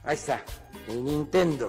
Ahí está, el Nintendo.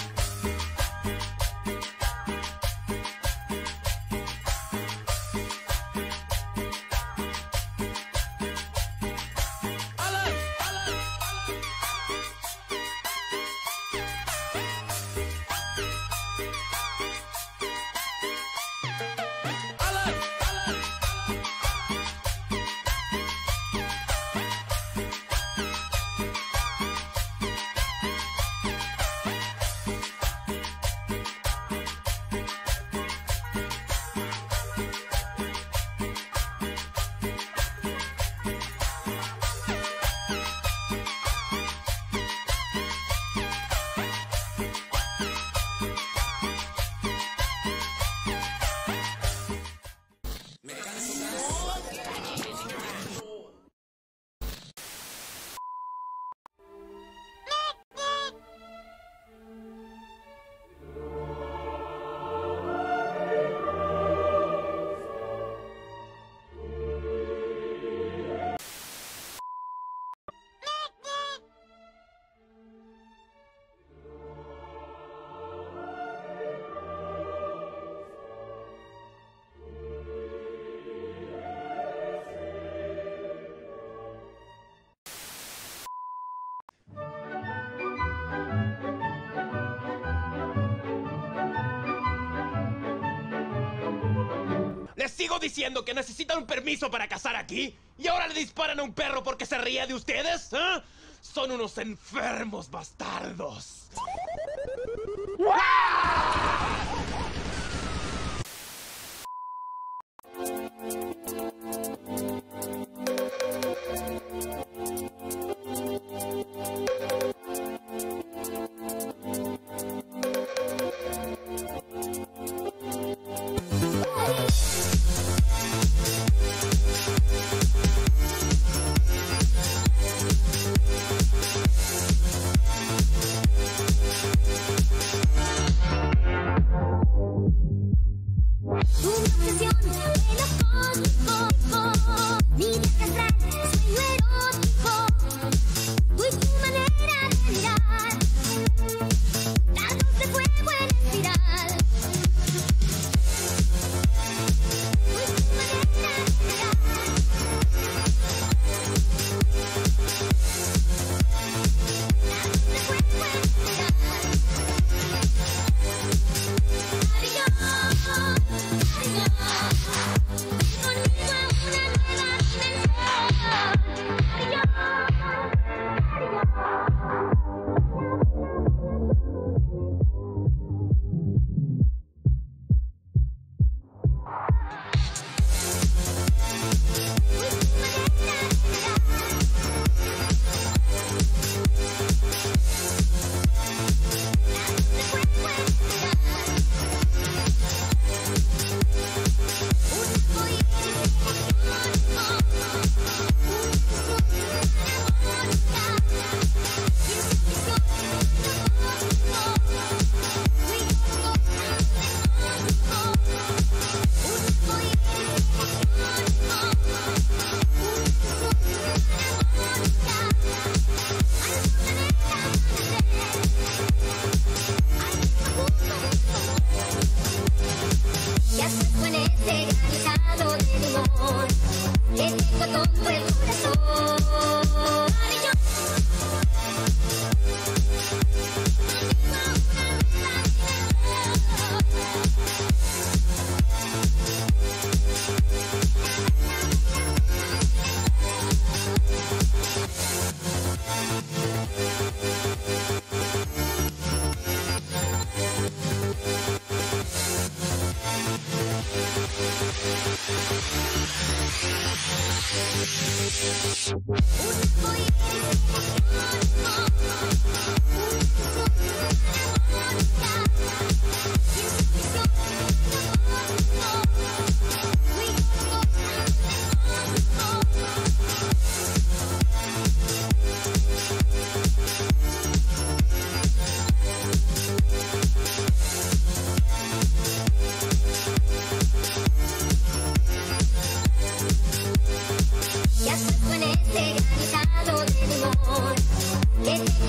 Les sigo diciendo que necesitan un permiso para cazar aquí y ahora le disparan a un perro porque se ríe de ustedes, ¿eh? Son unos enfermos bastardos.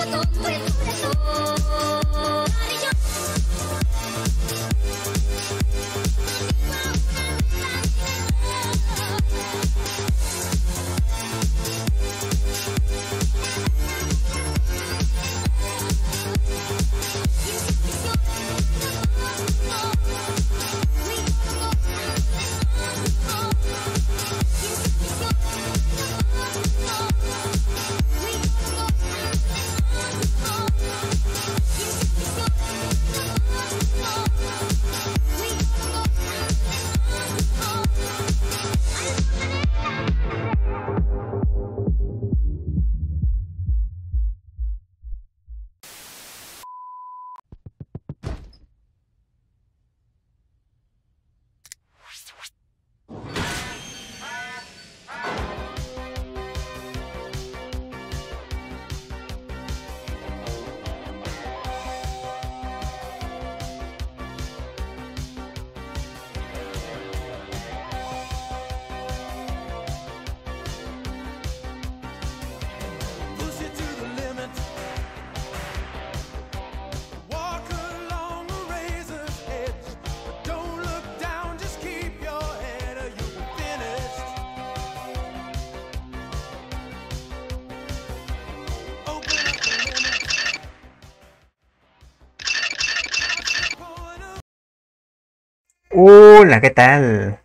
Hola, ¿qué tal?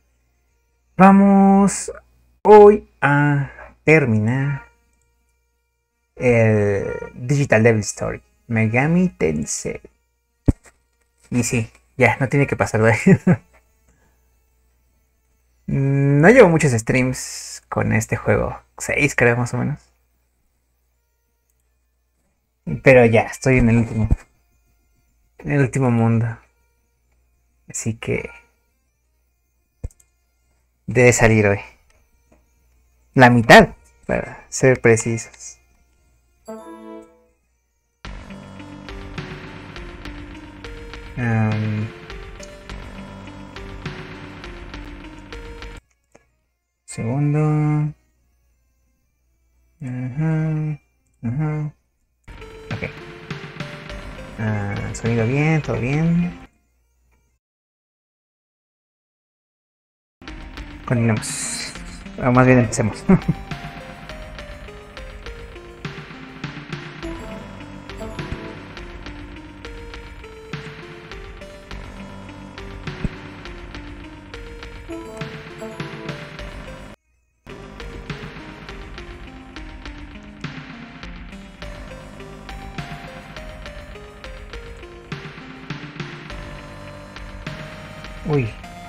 Vamos hoy a terminar el Digital Devil Story Megami Tensei. Y sí, ya, no tiene que pasar de ahí. No llevo muchos streams con este juego, 6 creo más o menos. Pero ya, estoy en el último mundo. Así que debe salir hoy. La mitad, para ser precisos. Segundo. Ok. Sonido bien, todo bien. Continuemos. O más bien empecemos. Uy.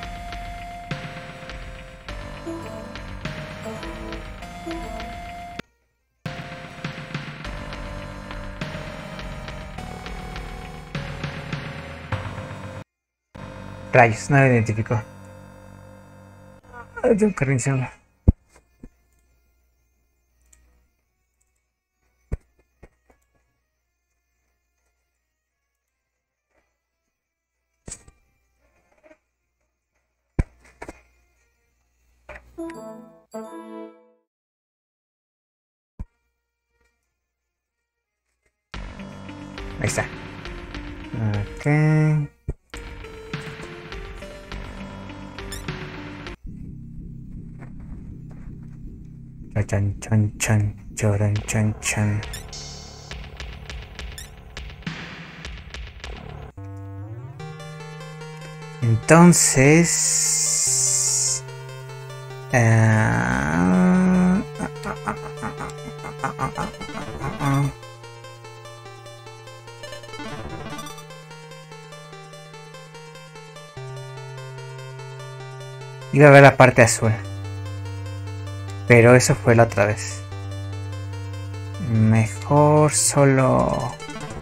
Rayos, no lo identificó. Tengo que reiniciarlo. Ahí está. Ok. Chan chan chan choran chan chan. Entonces iba a ver la parte azul, pero eso fue la otra vez. Mejor solo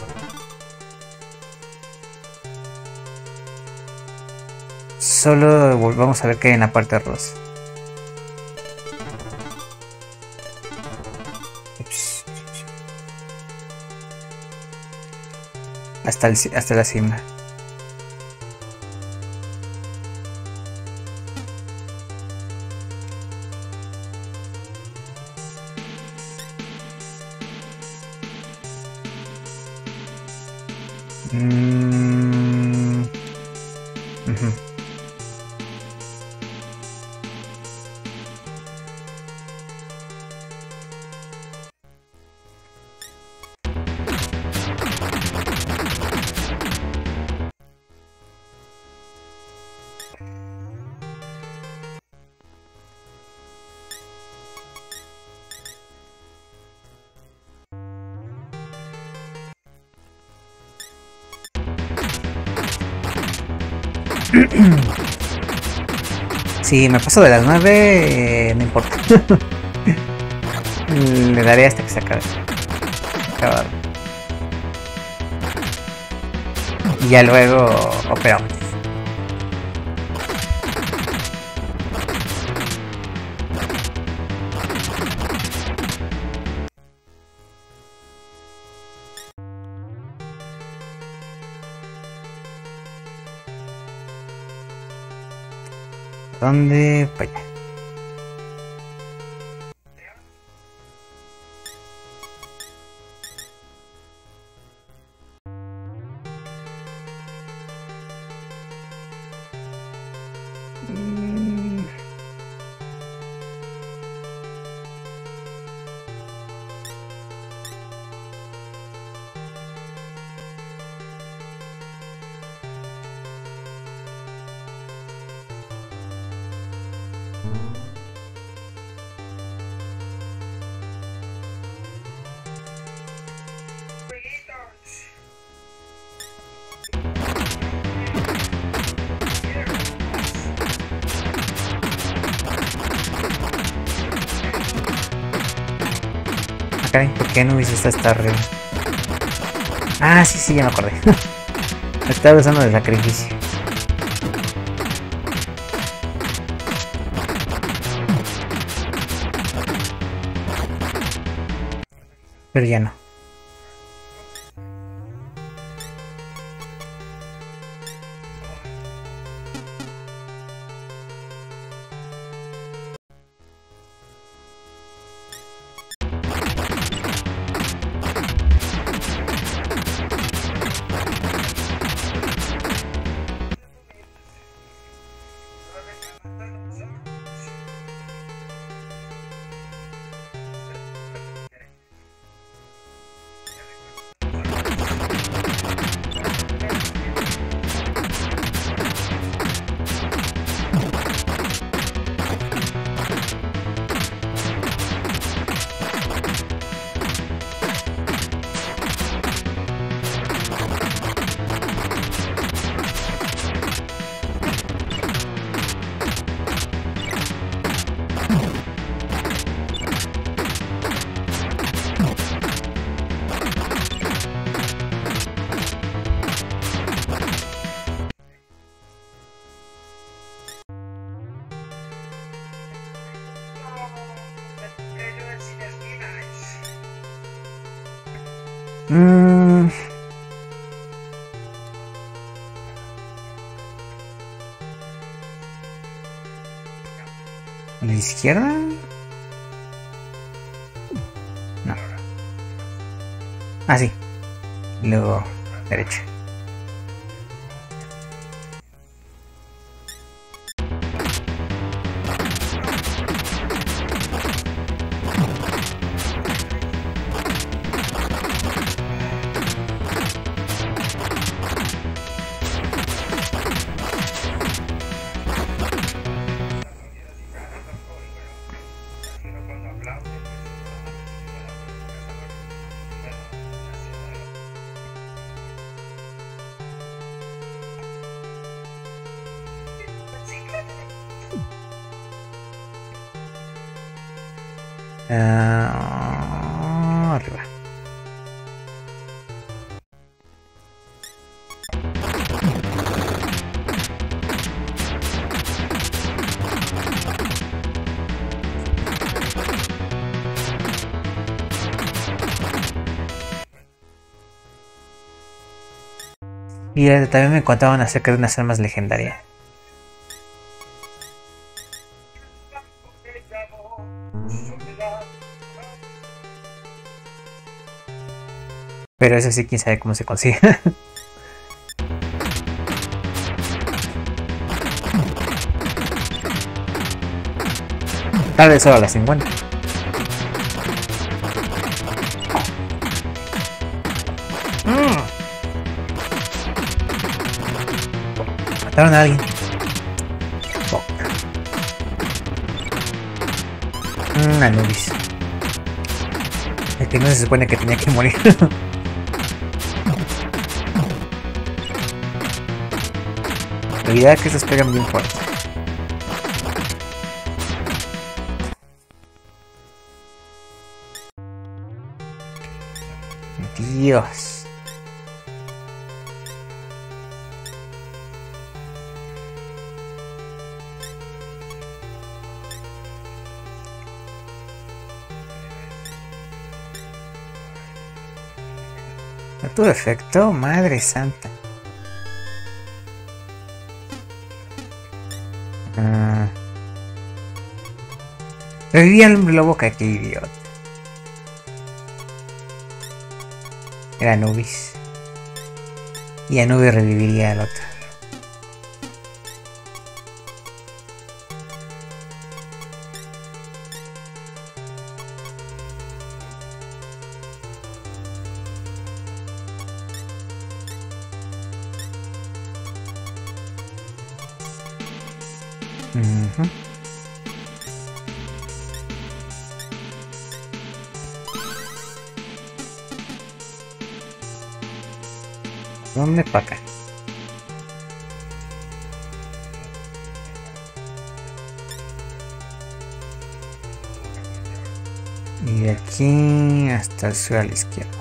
vamos a ver qué hay en la parte rosa. Ups. Hasta la cima. Ujú. Si me paso de las 9, no importa. Le daré hasta que se acabe. Acabado. Y ya luego operamos. ¿Dónde? Para allá. Caray, ¿por qué no hice esta arriba? Ah, sí, ya me acordé. Estaba usando de sacrificio. Pero ya no. ¿A la izquierda? No. Ah, sí. Y luego derecha. Arriba. Y también me contaban acerca de unas armas legendarias. Pero eso sí, quién sabe cómo se consigue. Tal vez solo a las 50. Mataron a alguien. Anubis. El que no se supone que tenía que morir. Olvidar que estos pegan bien fuerte. Dios. ¿No tuvo efecto? Madre santa. Revivía al hombre lobo, que idiota. Era Anubis. Y Anubis reviviría al otro. ¿Dónde para acá? Y de aquí hasta el sur a la izquierda.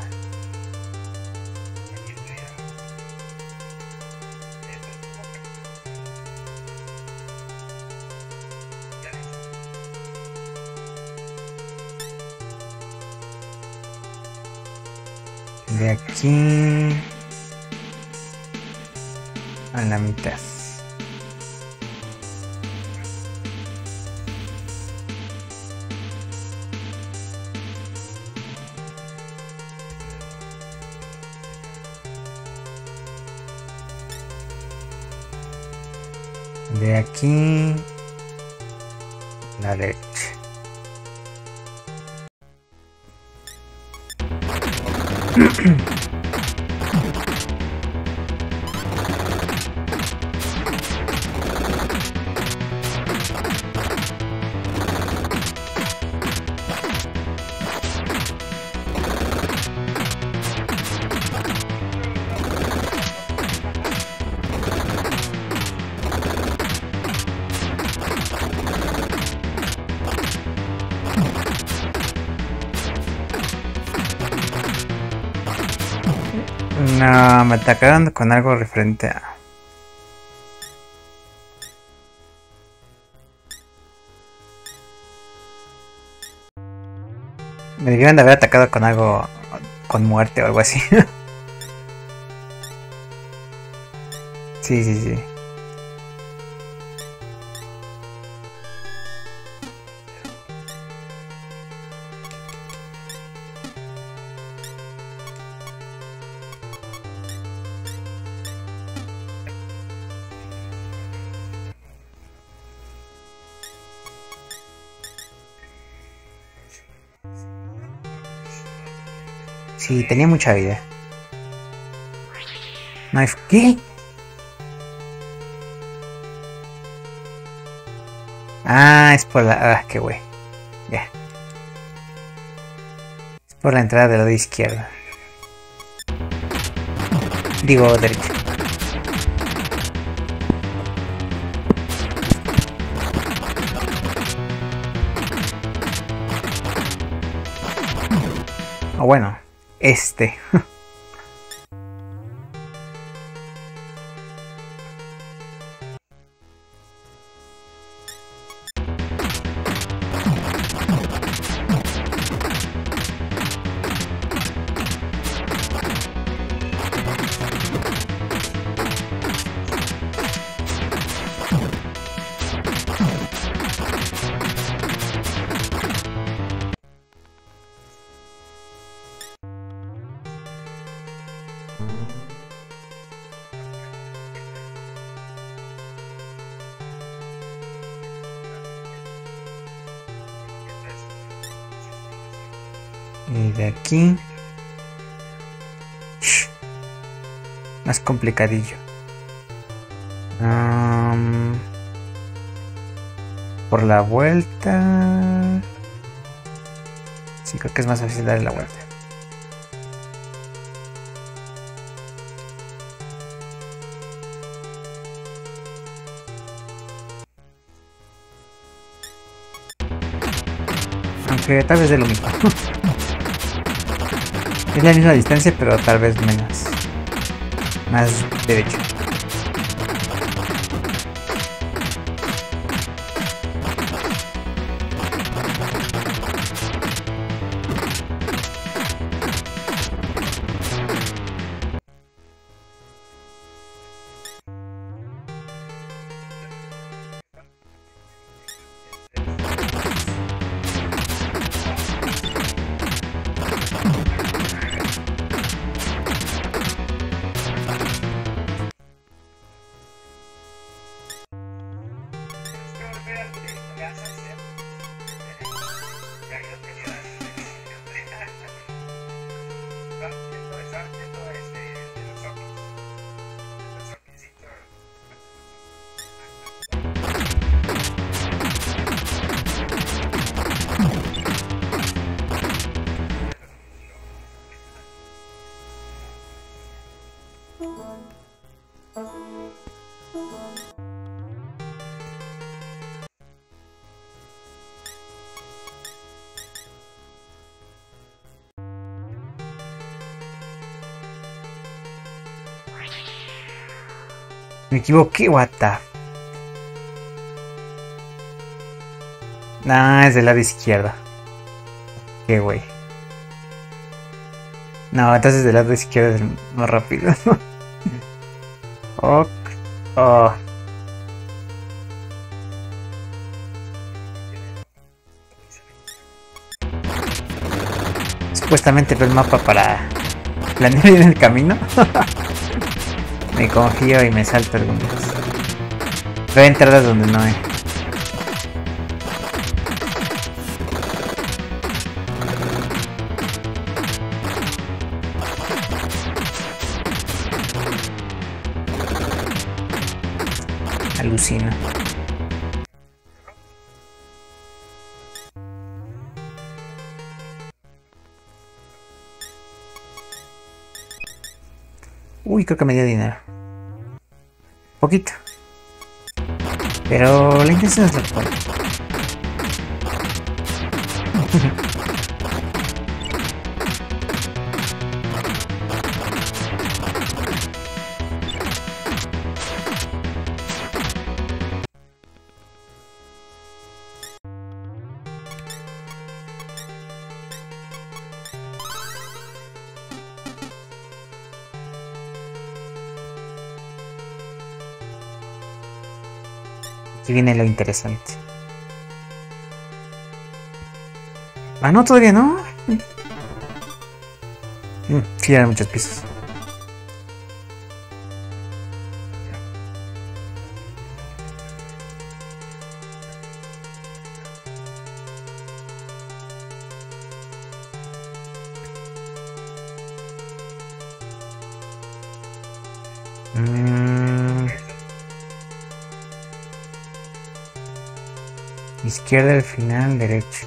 De aquí a la mitad. De aquí a la derecha. No, me atacaron con algo referente a... Me debieron de haber atacado con algo... con muerte o algo así. Sí, sí, sí. Sí, tenía mucha vida. Knife. ¿Qué? Ah, es por la... Ah, qué güey. Ya. Es por la entrada del lado izquierdo. Digo, derecho. O bueno, este. Y de aquí. Más complicadillo. Por la vuelta. Sí, creo que es más fácil darle la vuelta. Aunque tal vez de lo mismo. Es la misma distancia, pero tal vez menos. Más derecho. Me equivoqué, what the... Nah, es del lado izquierdo. Qué güey. No, entonces del lado izquierdo es el más rápido. Ok. Oh. Supuestamente fue el mapa para planear bien el camino. Me confío y me salto algunos. Voy a entradas donde no hay. Alucina. Uy, creo que me dio dinero. Poquito. Pero la intención es la que pone. Aquí viene lo interesante. Ah, no, todavía no. Sí, eran muchos pisos. Izquierda al final, derecho.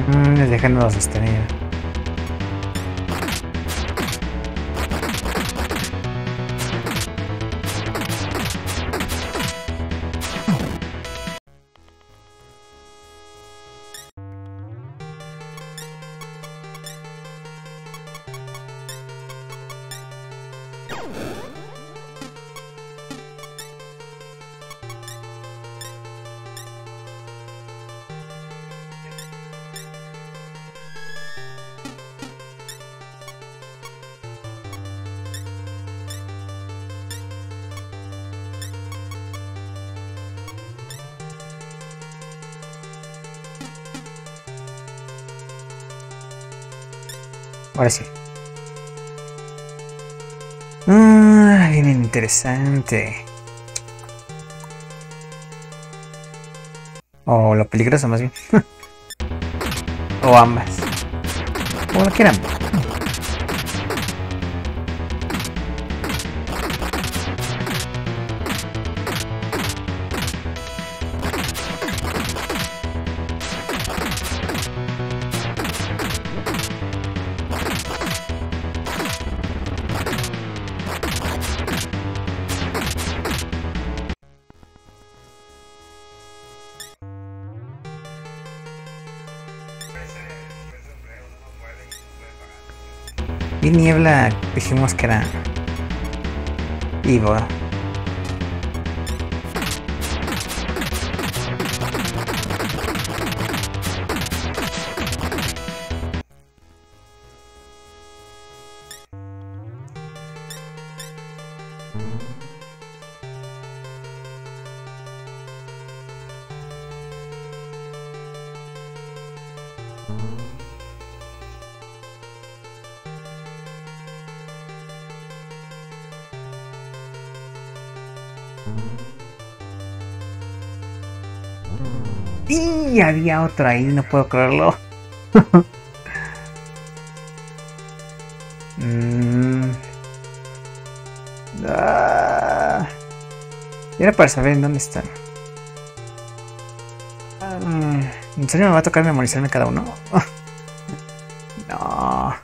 Dejándonos distraer. Ahora sí. Bien interesante. O lo peligroso más bien. O ambas. O lo quieran. Y niebla dijimos que era víbora. Y había otro ahí, no puedo creerlo. Era para saber en dónde están. ¿En serio me va a tocar memorizarme cada uno? No.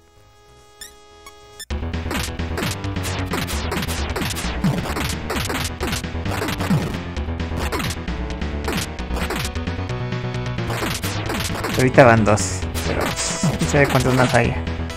Ahorita van dos, pero no sé cuántos más hay.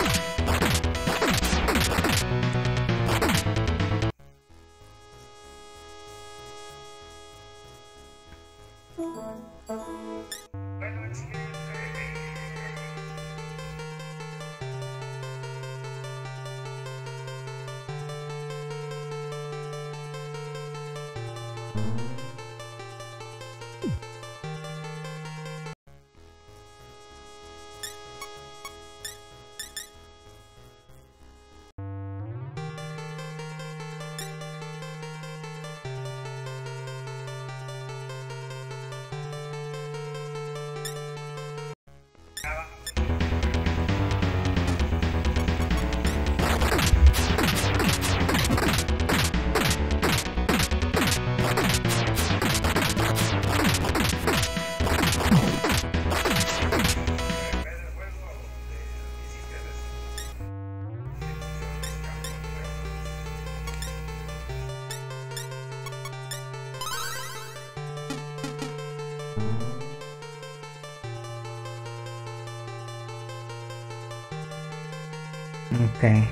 Ok.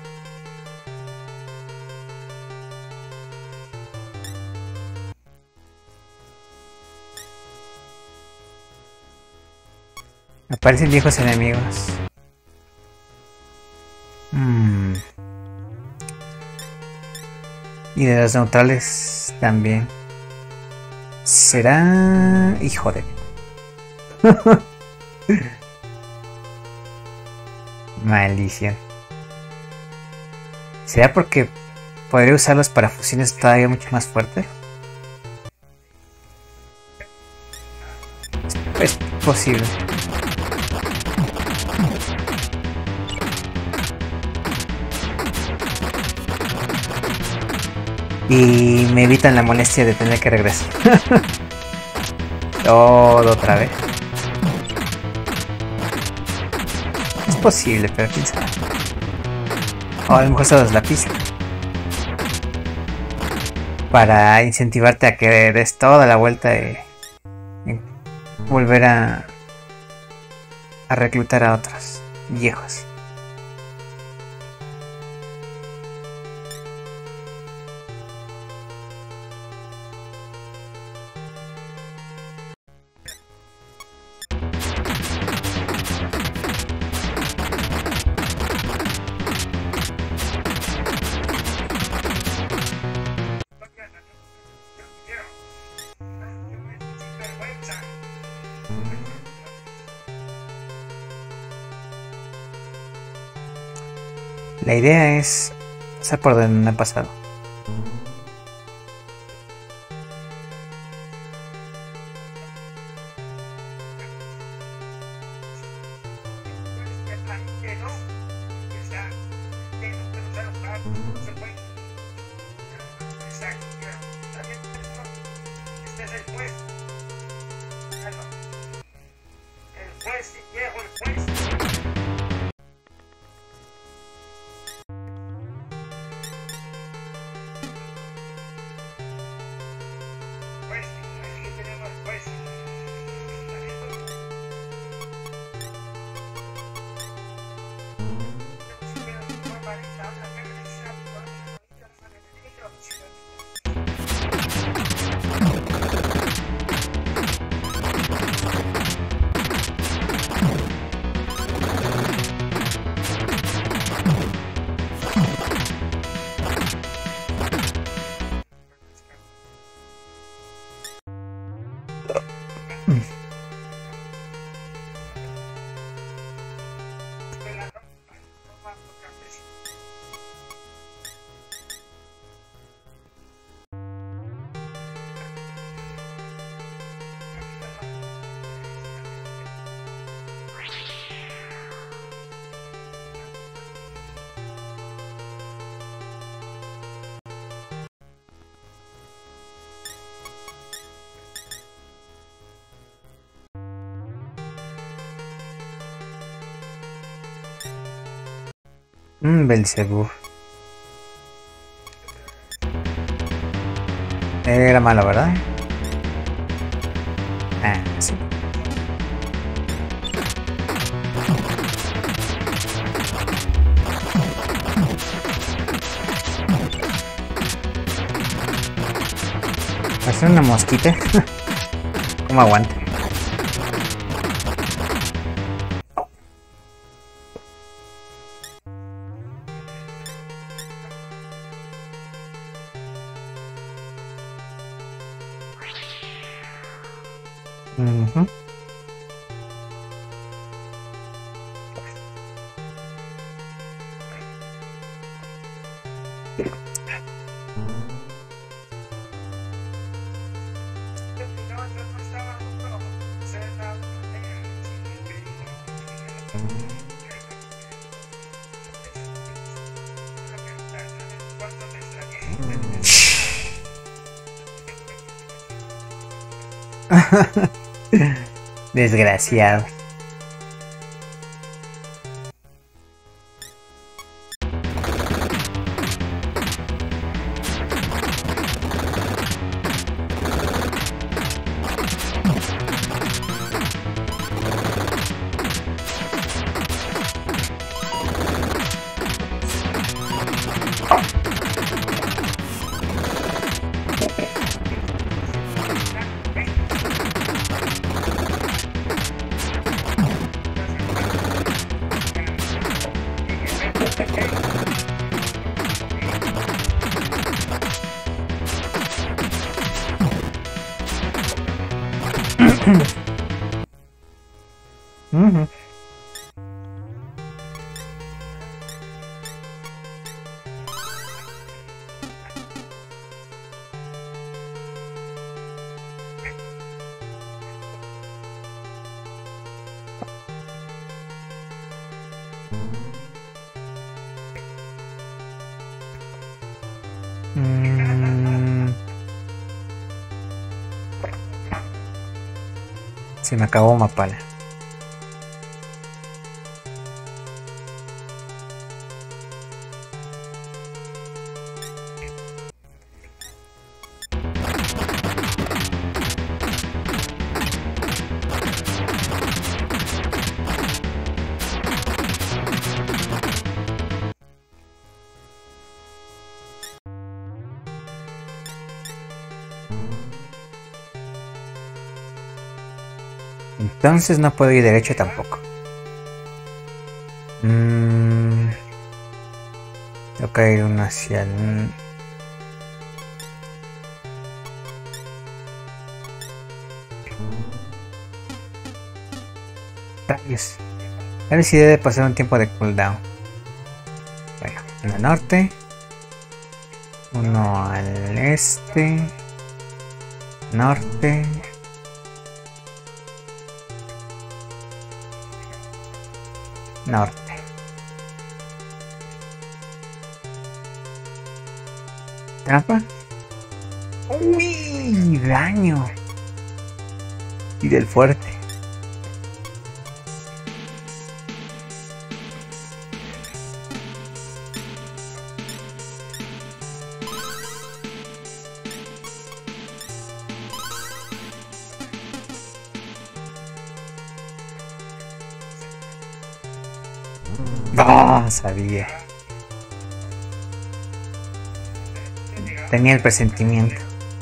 Aparecen viejos enemigos. Y de los neutrales también. ¿Será? Hijo de... Maldición. ¿Será porque podría usarlos para fusiones todavía mucho más fuertes? Es posible. Y me evitan la molestia de tener que regresar. Todo otra vez. posible, pero quién sabe. O a lo mejor solo es la pista. Para incentivarte a que des toda la vuelta y volver a reclutar a otros viejos. La idea es pasar por donde no ha pasado. Belzebú. Era malo, ¿verdad? Ah, sí. Hacer una mosquita. ¿Cómo aguanta? Desgraciado. Se me acabó Mapala. Entonces no puedo ir derecho tampoco. Tengo que ir uno hacia el... Rayos. A ver si debe pasar un tiempo de cooldown. Bueno, en el norte. Uno al este. Norte. Norte. ¿Trampa? ¡Uy! Daño. Y del fuerte. Ah, sabía. Tenía el presentimiento.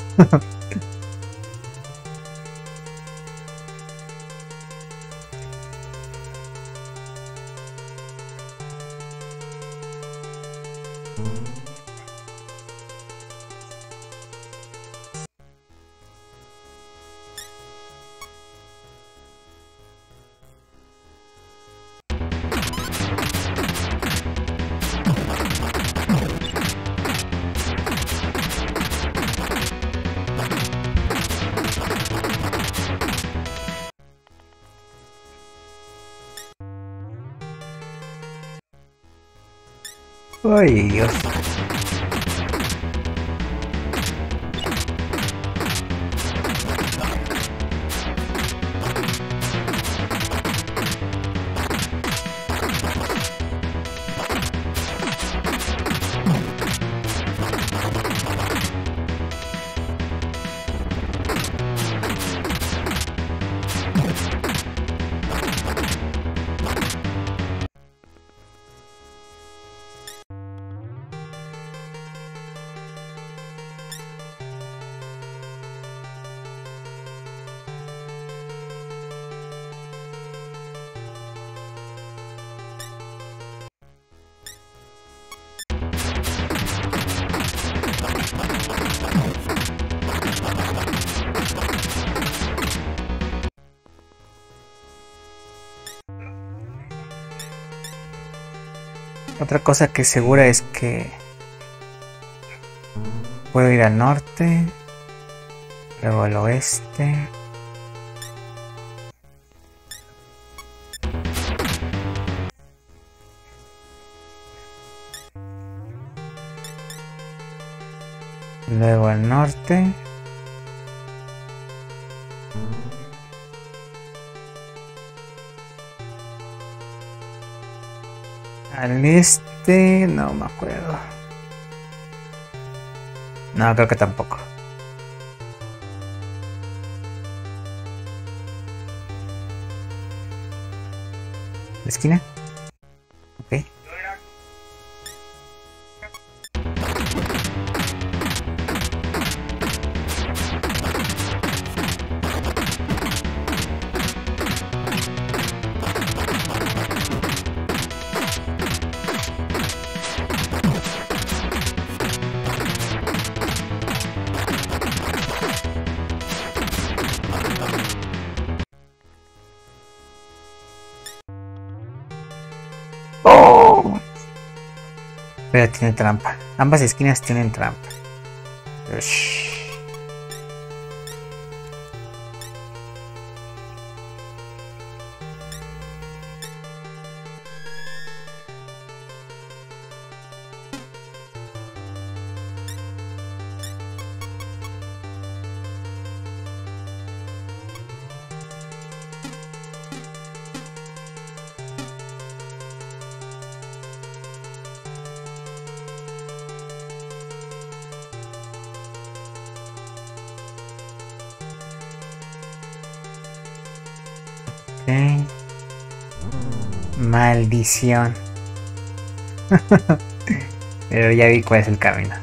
Ay, Dios. Otra cosa que es segura es que puedo ir al norte, luego al oeste. Luego al norte. Al este, no me acuerdo. No, creo que tampoco. ¿La esquina? Ok. Pero tiene trampa. Ambas esquinas tienen trampa. Ush. Okay. Maldición. Pero ya vi cuál es el camino.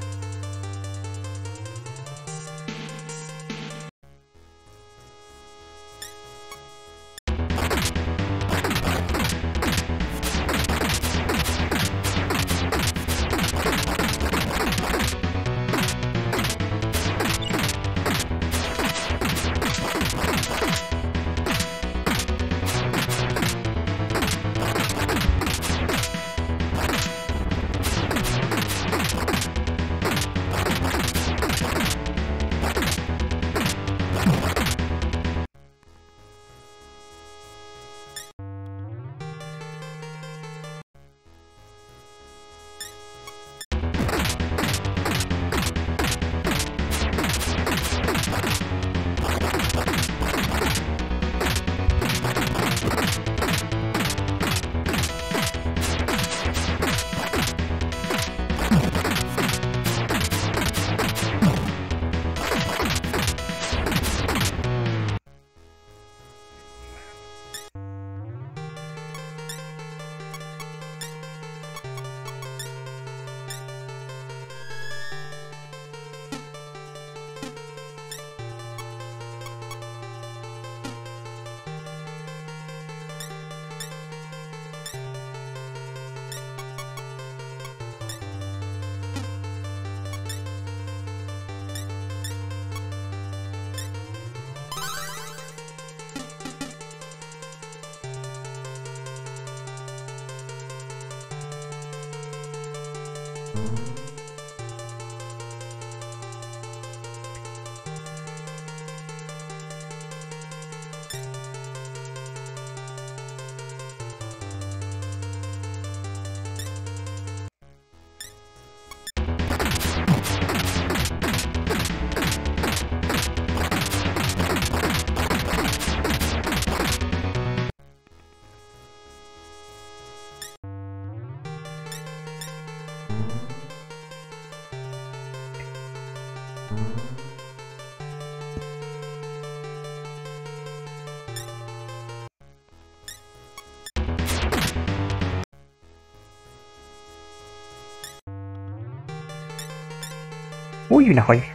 Uy, una joya.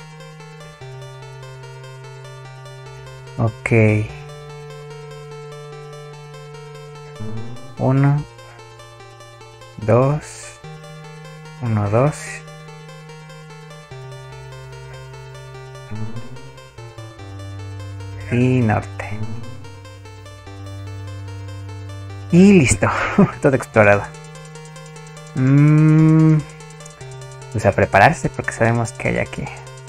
Ok. 1, 2, 1, 2. Y norte. Y listo. Todo explorado. Pues a prepararse porque sabemos que hay aquí.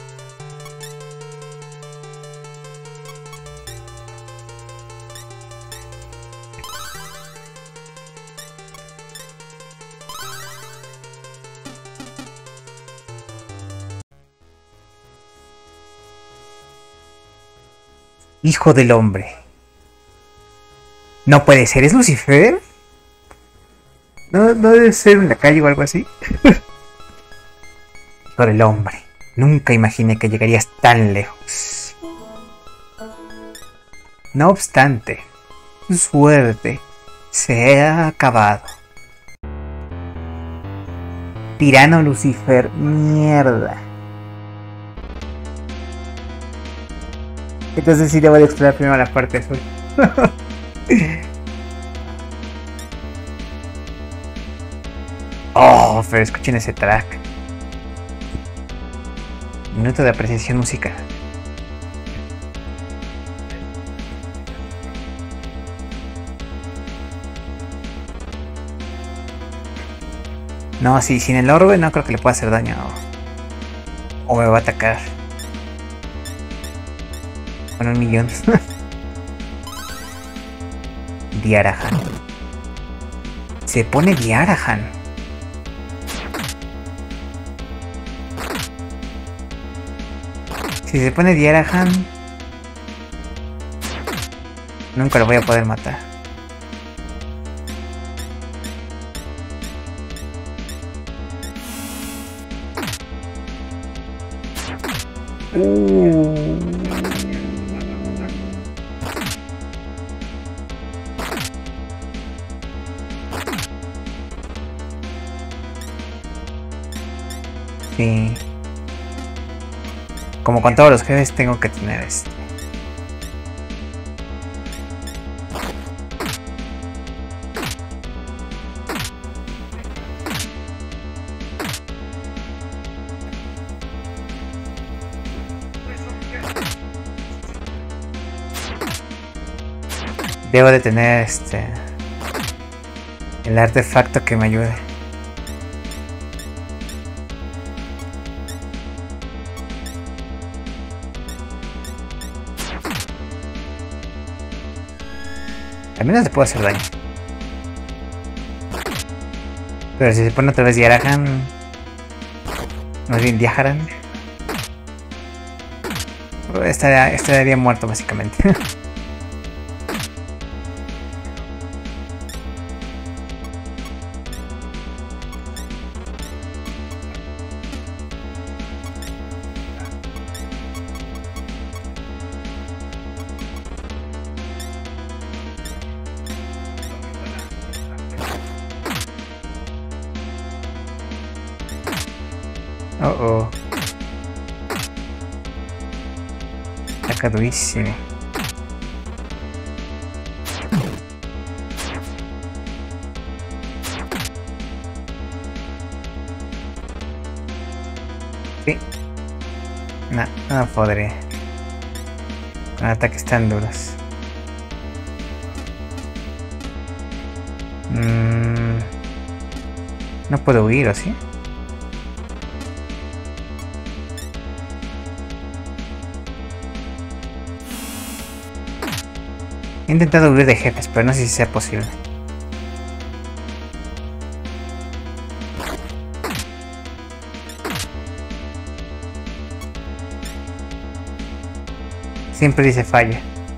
Hijo del hombre. No puede ser, ¿es Lucifer? No debe ser un lacayo o algo así. Hijo del hombre. Nunca imaginé que llegarías tan lejos. No obstante, tu suerte se ha acabado. Tirano Lucifer, mierda. Entonces sí debo de explorar primero la parte azul. Oh, pero escuchen ese track. Minuto de apreciación musical. No, sí, sin el orbe no creo que le pueda hacer daño. O me va a atacar. Con 1.000.000. Diarahan. Se pone Diarahan. Si se pone Diarahan, nunca lo voy a poder matar. Sí. Como con todos los jefes tengo que tener esto. Debo de tener el artefacto que me ayude. Al menos le puedo hacer daño. Pero si se pone otra vez Diarahan, más bien Diaharan, estaría muerto básicamente. Oh. Está durísimo. Sí. No podré. Con ataques tan duros. No puedo huir, ¿o sí? He intentado huir de jefes, pero no sé si sea posible. Siempre dice falla.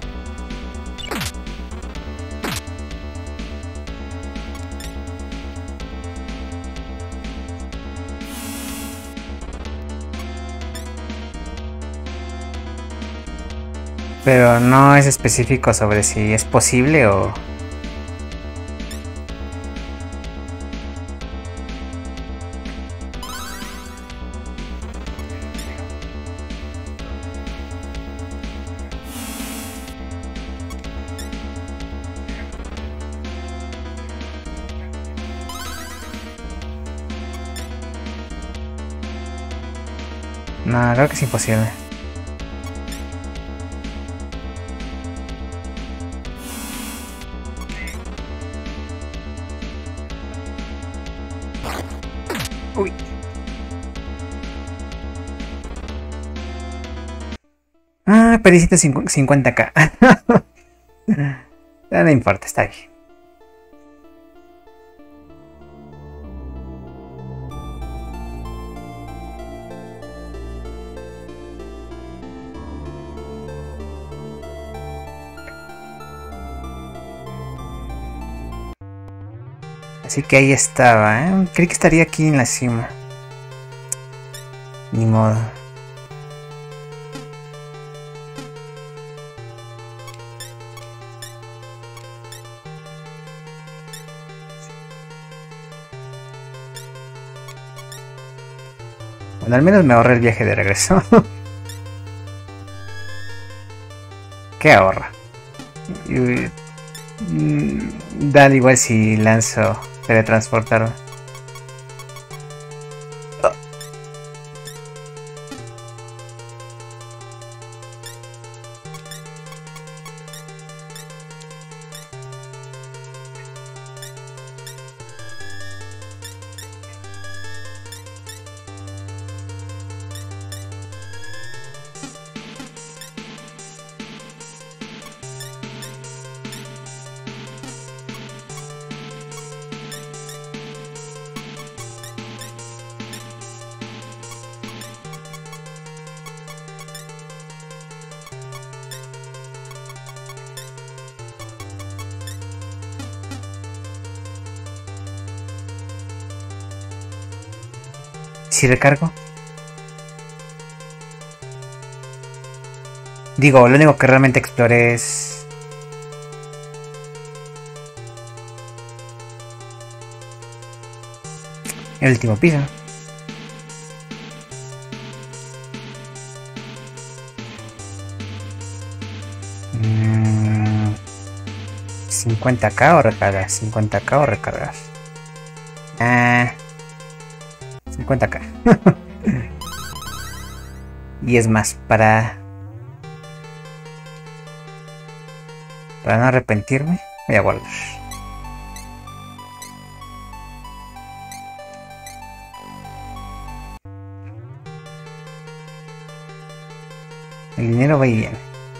Pero no es específico sobre si es posible o... No, creo que es imposible. Uy. Ah, perdí 150k. No importa, está bien. Así que ahí estaba, ¿eh? Creí que estaría aquí en la cima. Ni modo. Bueno, al menos me ahorré el viaje de regreso. ¿Qué ahorra? Da igual si lanzo teletransportarme. Si recargo. Digo, lo único que realmente exploré es... el último piso. ¿50k o recargar? 50k o recargar. 50k. Y es más, para no arrepentirme, voy a guardar. El dinero va y viene.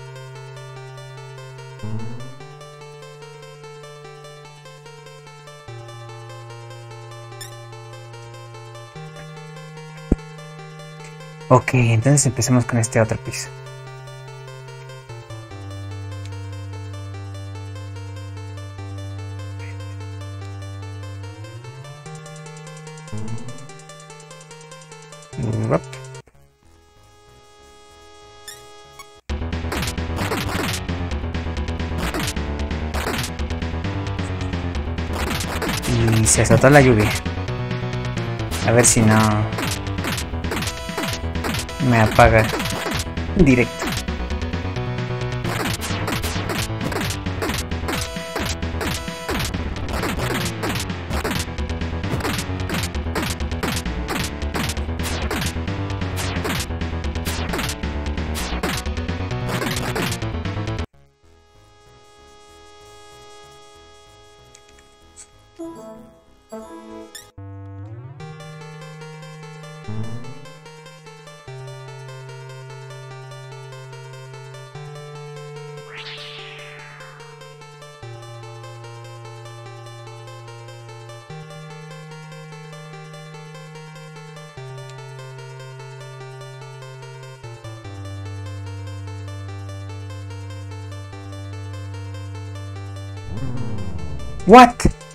Ok, entonces empecemos con este otro piso. Y se azotó la lluvia. A ver si no me apaga directo. What?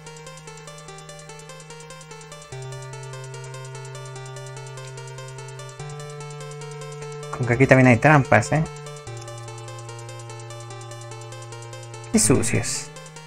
Con que aquí también hay trampas, ¿eh? Qué sucios.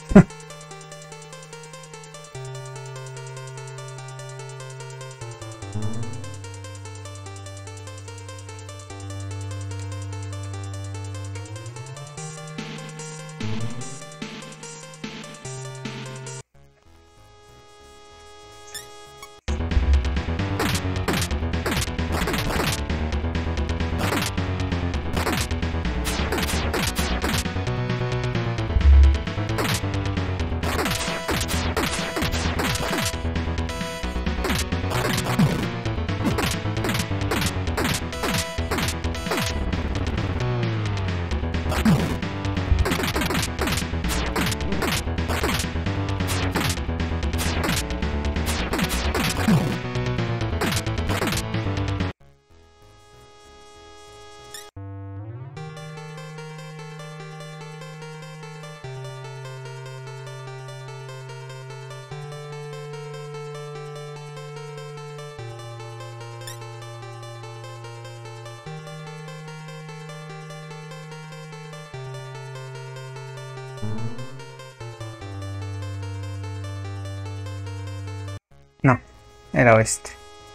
No, era oeste.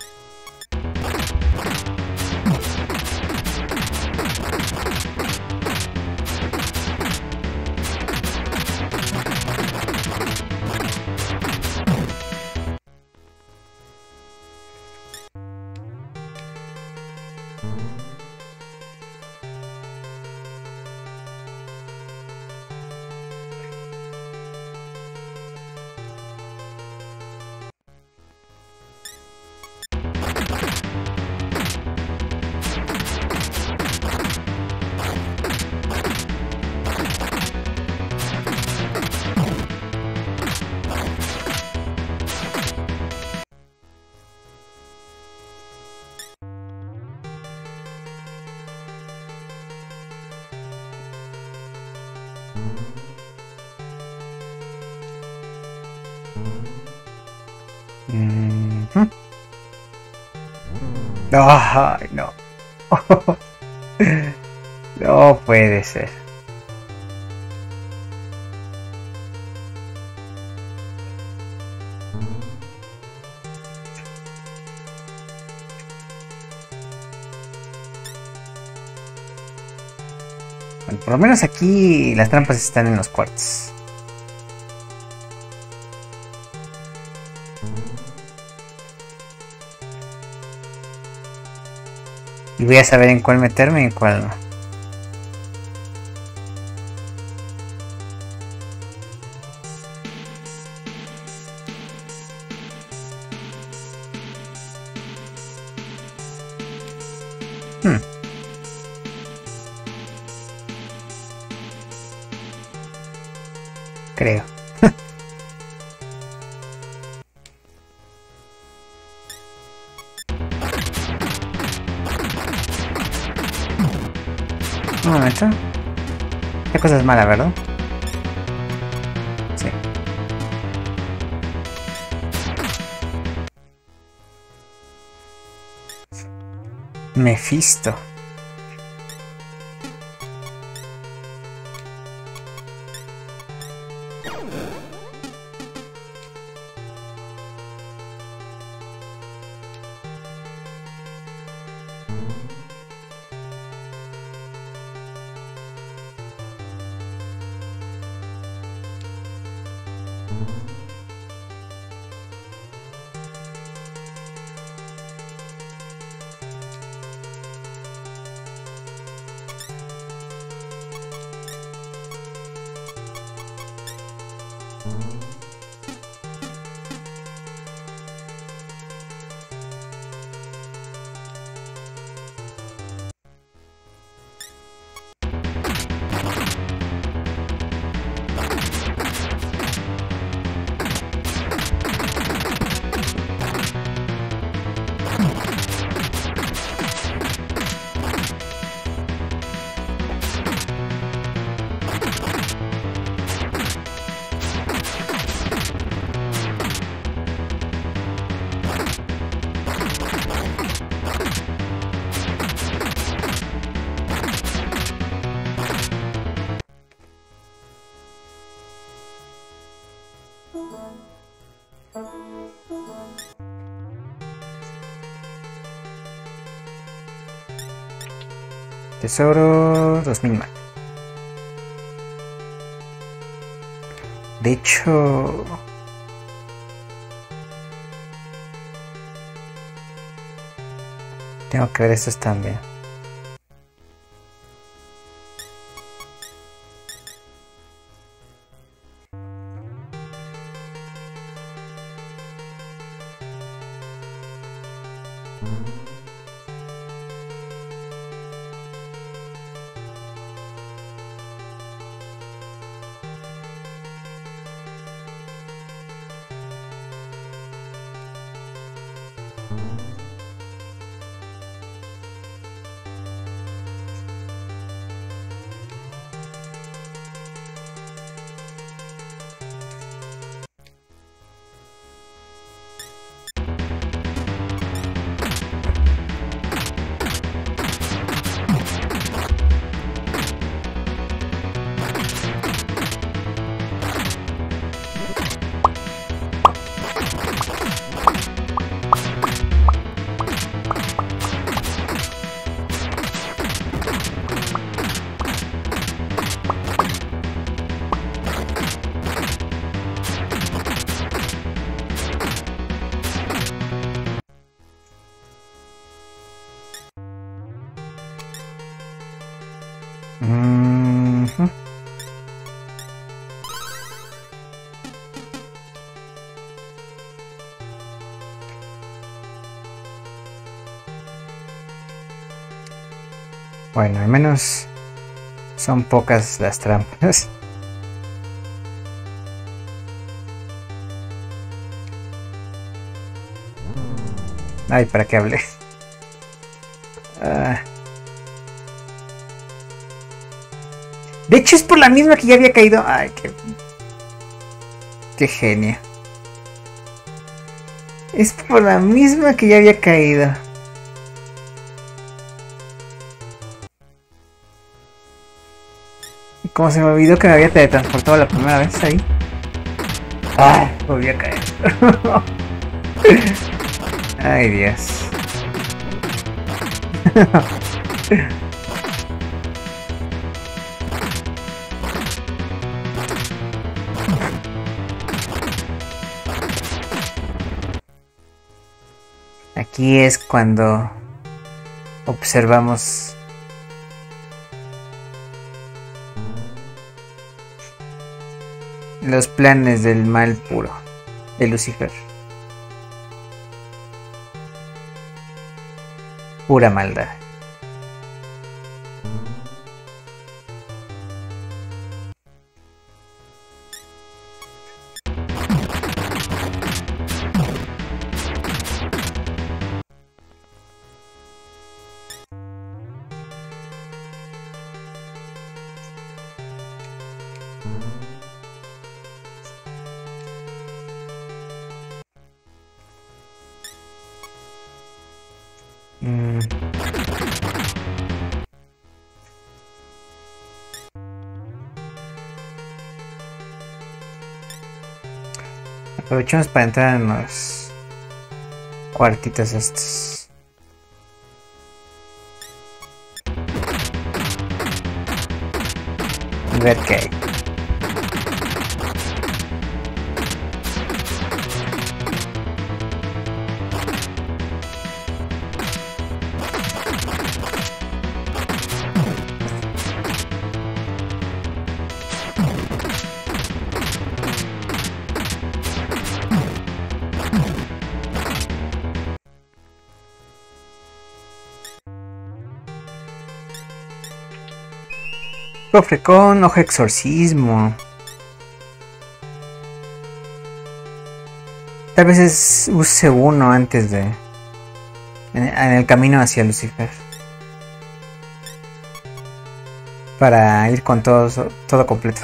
Ay, no. No puede ser. Bueno, por lo menos aquí las trampas están en los cuartos. Y voy a saber en cuál meterme y en cuál no. Creo. Un momento. Esta cosa es mala, ¿verdad? Sí. Mephisto. Tesoro 2000 más. De hecho, tengo que ver estos también. Bueno, al menos son pocas las trampas. Ay, ¿para qué hablé? De hecho es por la misma que ya había caído. Ay, qué genio. Es por la misma que ya había caído. Y como se me olvidó que me había teletransportado la primera vez ahí. Ay, volví a caer. Ay, Dios. Aquí es cuando observamos los planes del mal puro de Lucifer. Pura maldad. Aprovechemos para entrar en los cuartitos estos. Ver qué hay. Cofre con hoja exorcismo. Tal vez use uno antes de... En el camino hacia Lucifer. Para ir con todo completo.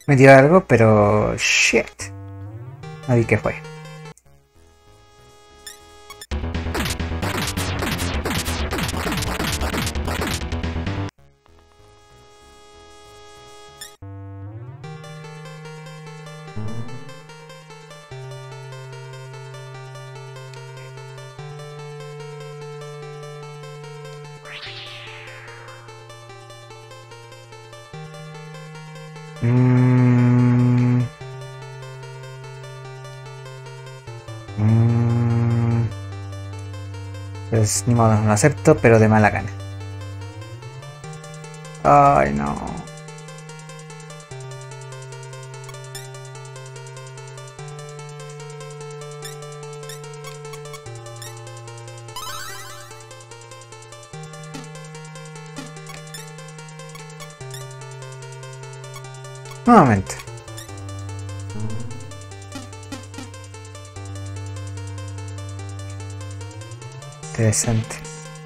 Me dio algo, pero... shit. No vi qué fue. Pues ni modo, lo acepto, pero de mala gana. Ay, no. Un momento. Interesante.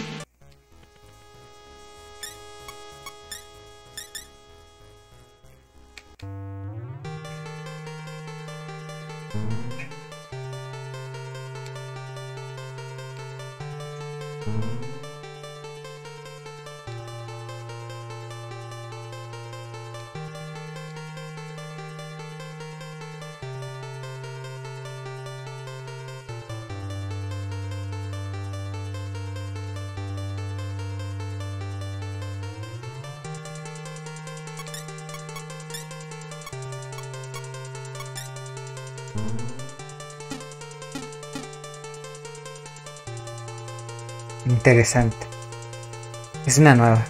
Interesante. Es una nueva.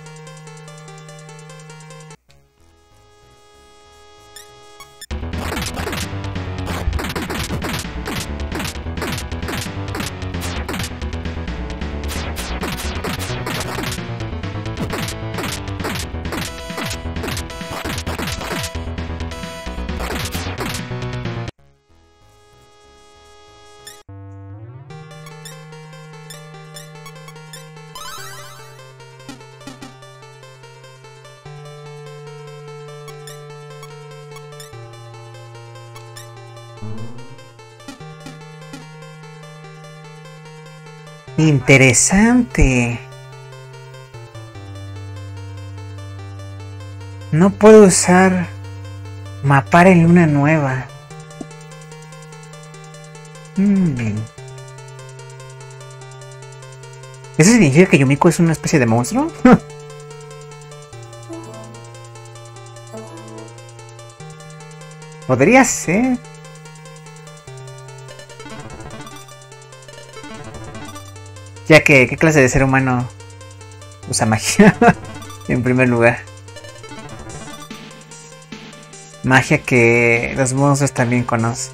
Interesante. No puedo usar mapar en luna nueva. ¿Eso significa que Yumiko es una especie de monstruo? Podría ser. Ya que, ¿qué clase de ser humano usa magia? En primer lugar. Magia que los monstruos también conocen.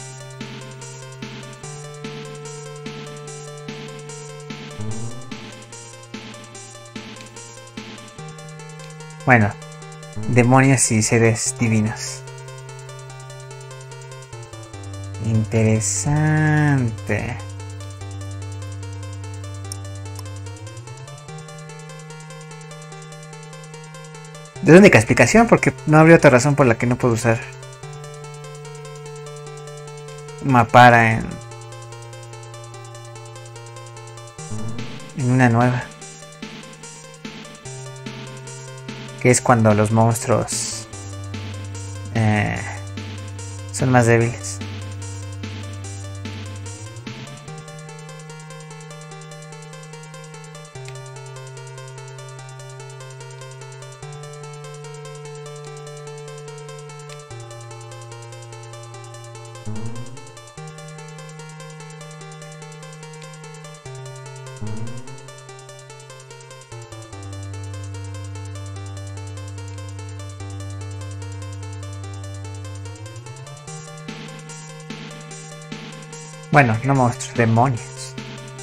Bueno, demonios y seres divinos. Interesante. ¿De dónde explicación? Porque no habría otra razón por la que no puedo usar Mapara en una nueva. Que es cuando los monstruos son más débiles. Bueno, no monstruos, demonios.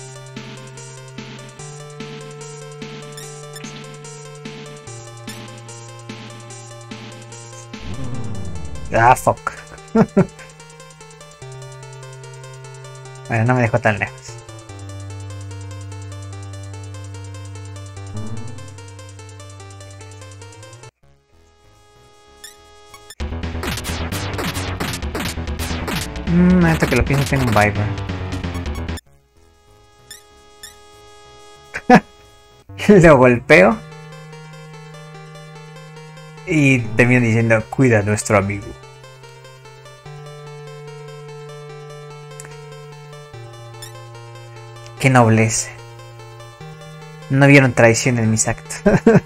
Ah, fuck. Bueno, no me dejó tan lejos. momento que lo pienso tengo un Viper. Lo golpeo. Y termino diciendo, cuida a nuestro amigo. Qué nobleza. No vieron traición en mis actos.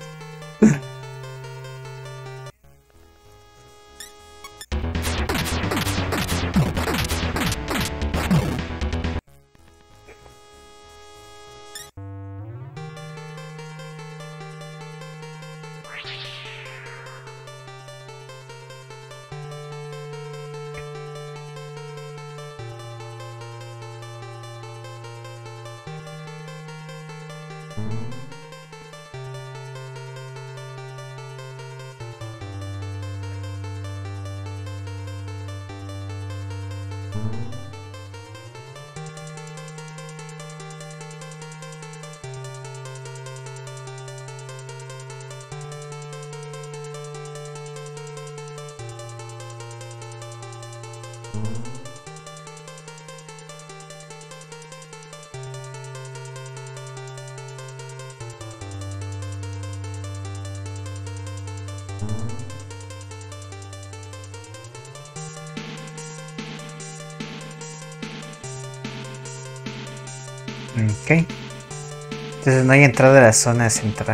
Ok. Entonces no hay entrada a la zona central.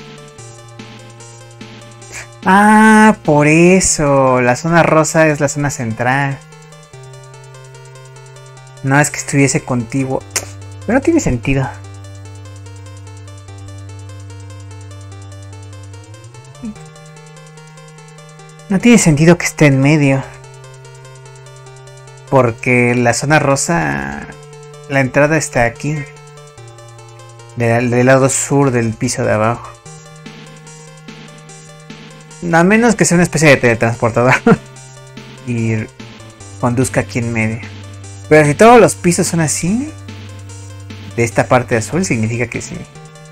Ah, por eso. La zona rosa es la zona central. No es que estuviese contiguo. Pero no tiene sentido. No tiene sentido que esté en medio. Porque la zona rosa... La entrada está aquí. Del lado sur del piso de abajo. A menos que sea una especie de teletransportador. Y conduzca aquí en medio. Pero si todos los pisos son así, de esta parte azul, significa que sí.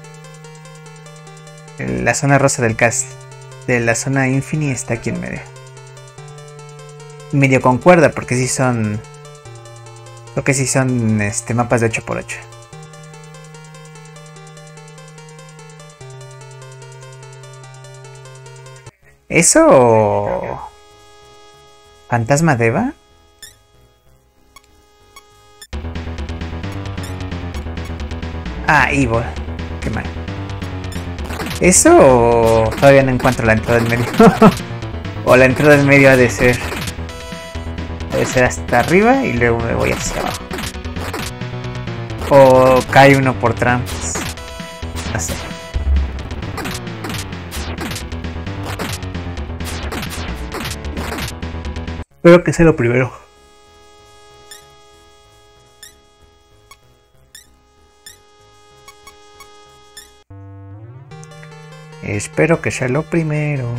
La zona rosa del cast de la zona Infinity está aquí en medio. Medio concuerda porque sí son... Creo que sí son mapas de 8×8. ¿Eso? ¿Fantasma de Eva? Ah, Evil. Qué mal. ¿Eso? Todavía no encuentro la entrada del medio. O la entrada del medio ha de ser... Debe ser hasta arriba y luego me voy hacia abajo. O cae uno por trampas. No sé. Espero que sea lo primero. Espero que sea lo primero.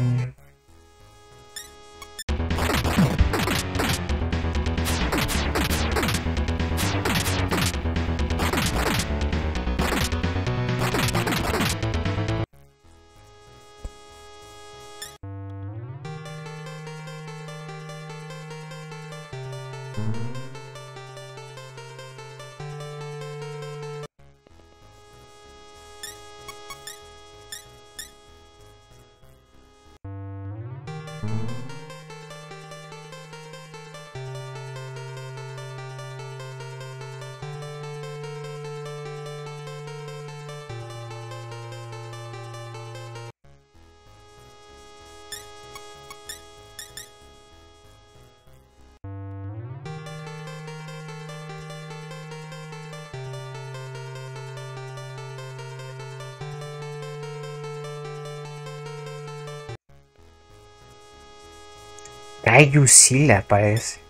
Ayusila parece.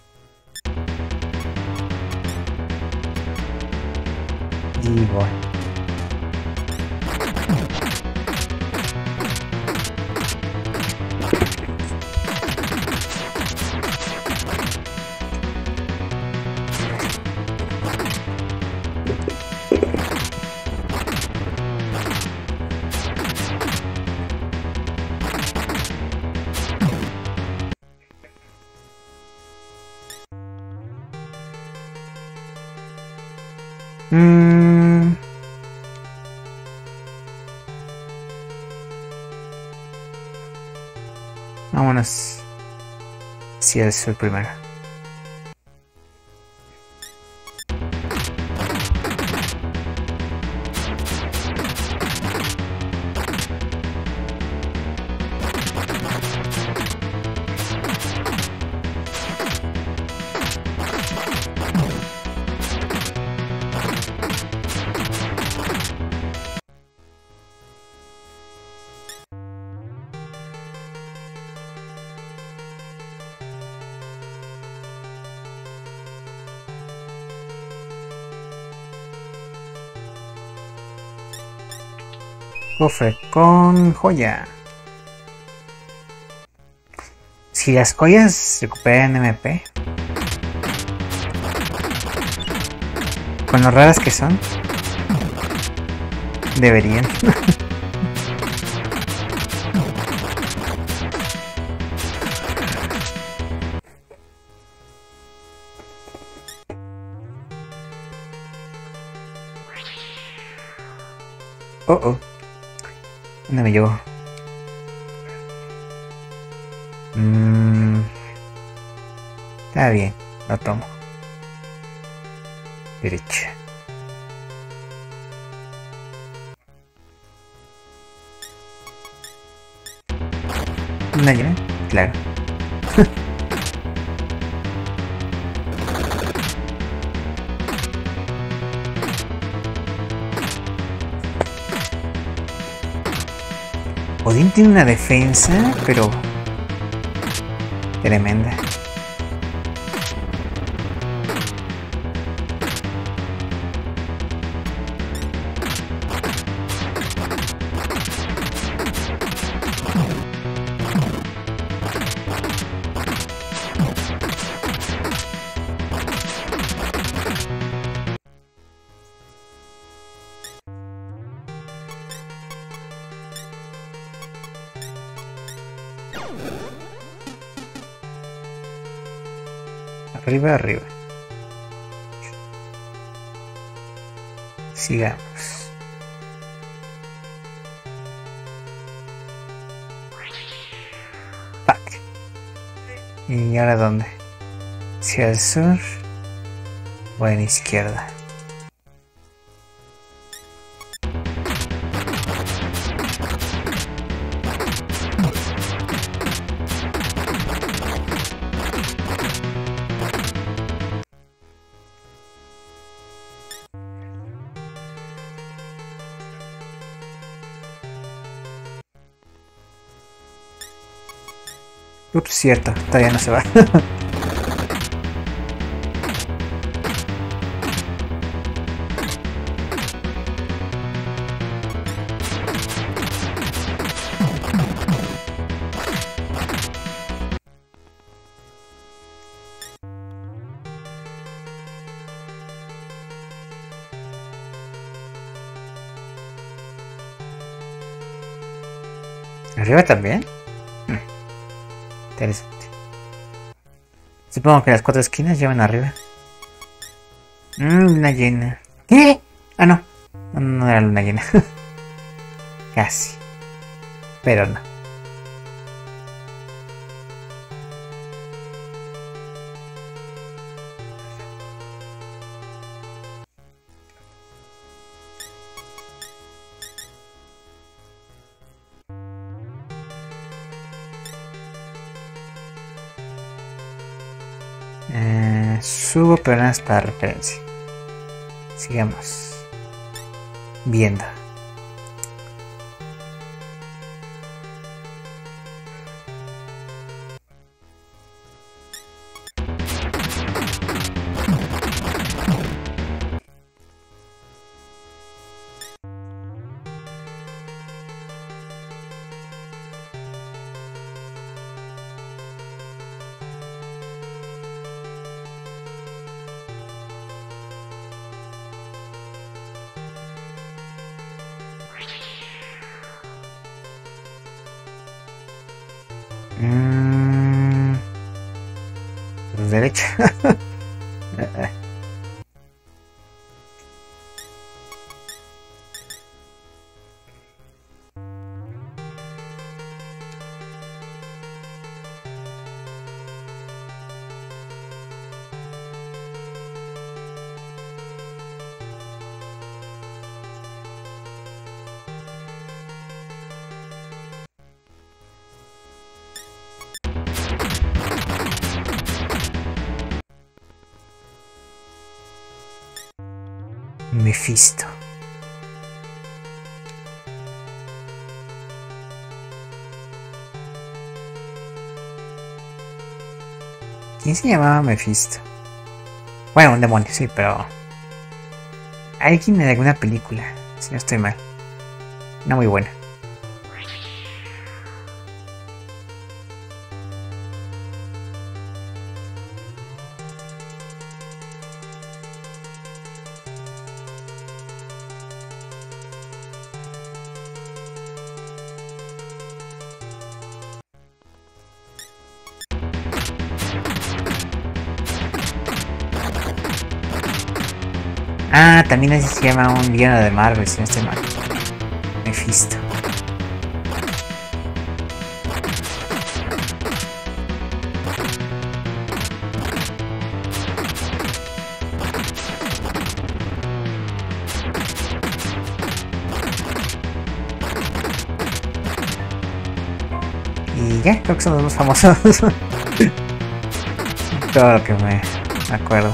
Y bueno. Vámonos. Sí, es el primero. Cofre con joya. Si las joyas recuperan MP, con lo raras que son, deberían. Oh. ¿Dónde me llevo? Está bien, lo tomo. Derecha. ¿Una llave? Claro. Odín tiene una defensa, pero tremenda. Arriba. Sigamos. Fuck. ¿Y ahora dónde? ¿Hacia el sur o en izquierda? Ups, cierto, todavía no se va. ¿Arriba también? Interesante. Supongo que las 4 esquinas llevan arriba. Luna llena. ¿Qué? Ah, no. No era luna llena. Casi. Pero no. Subo pero nada más para referencia. Sigamos viendo. Derecha. Mephisto. ¿Quién se llamaba Mephisto? Bueno, un demonio, sí, pero... alguien de alguna película, si no estoy mal. No muy buena. Ah, también así se llama un villano de Marvel, si no estoy mal. Mephisto. Y ya, creo que son los más famosos. Todo lo que me acuerdo.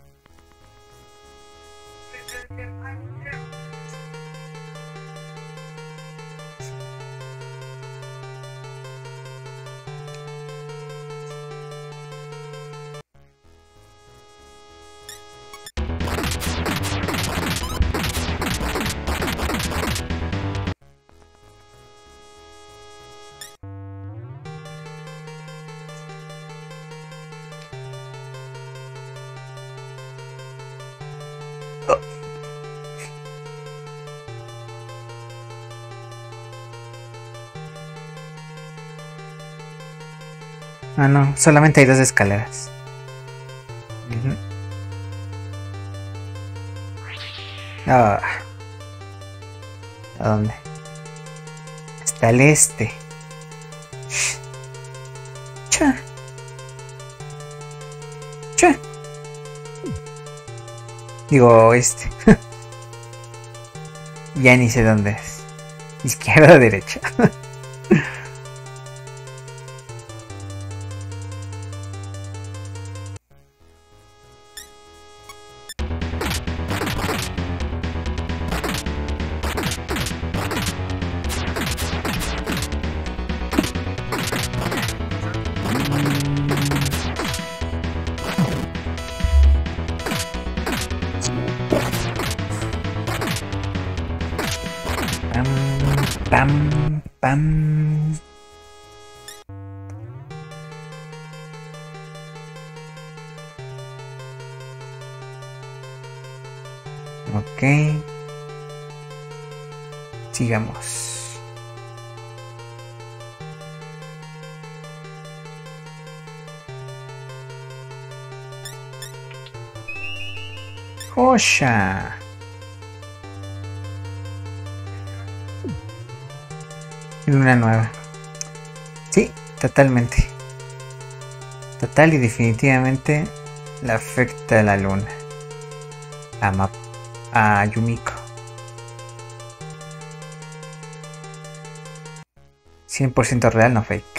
Ah, no, solamente hay 2 escaleras. Ah, ¿a dónde? Hasta el este. Cha. Cha. Digo, este. Ya ni sé dónde es. Izquierda o derecha. Pam, pam. Ok. Sigamos. ¡Joya! Luna nueva. Sí, totalmente. Total y definitivamente le afecta a la luna. A Yumiko. 100% real, no fake.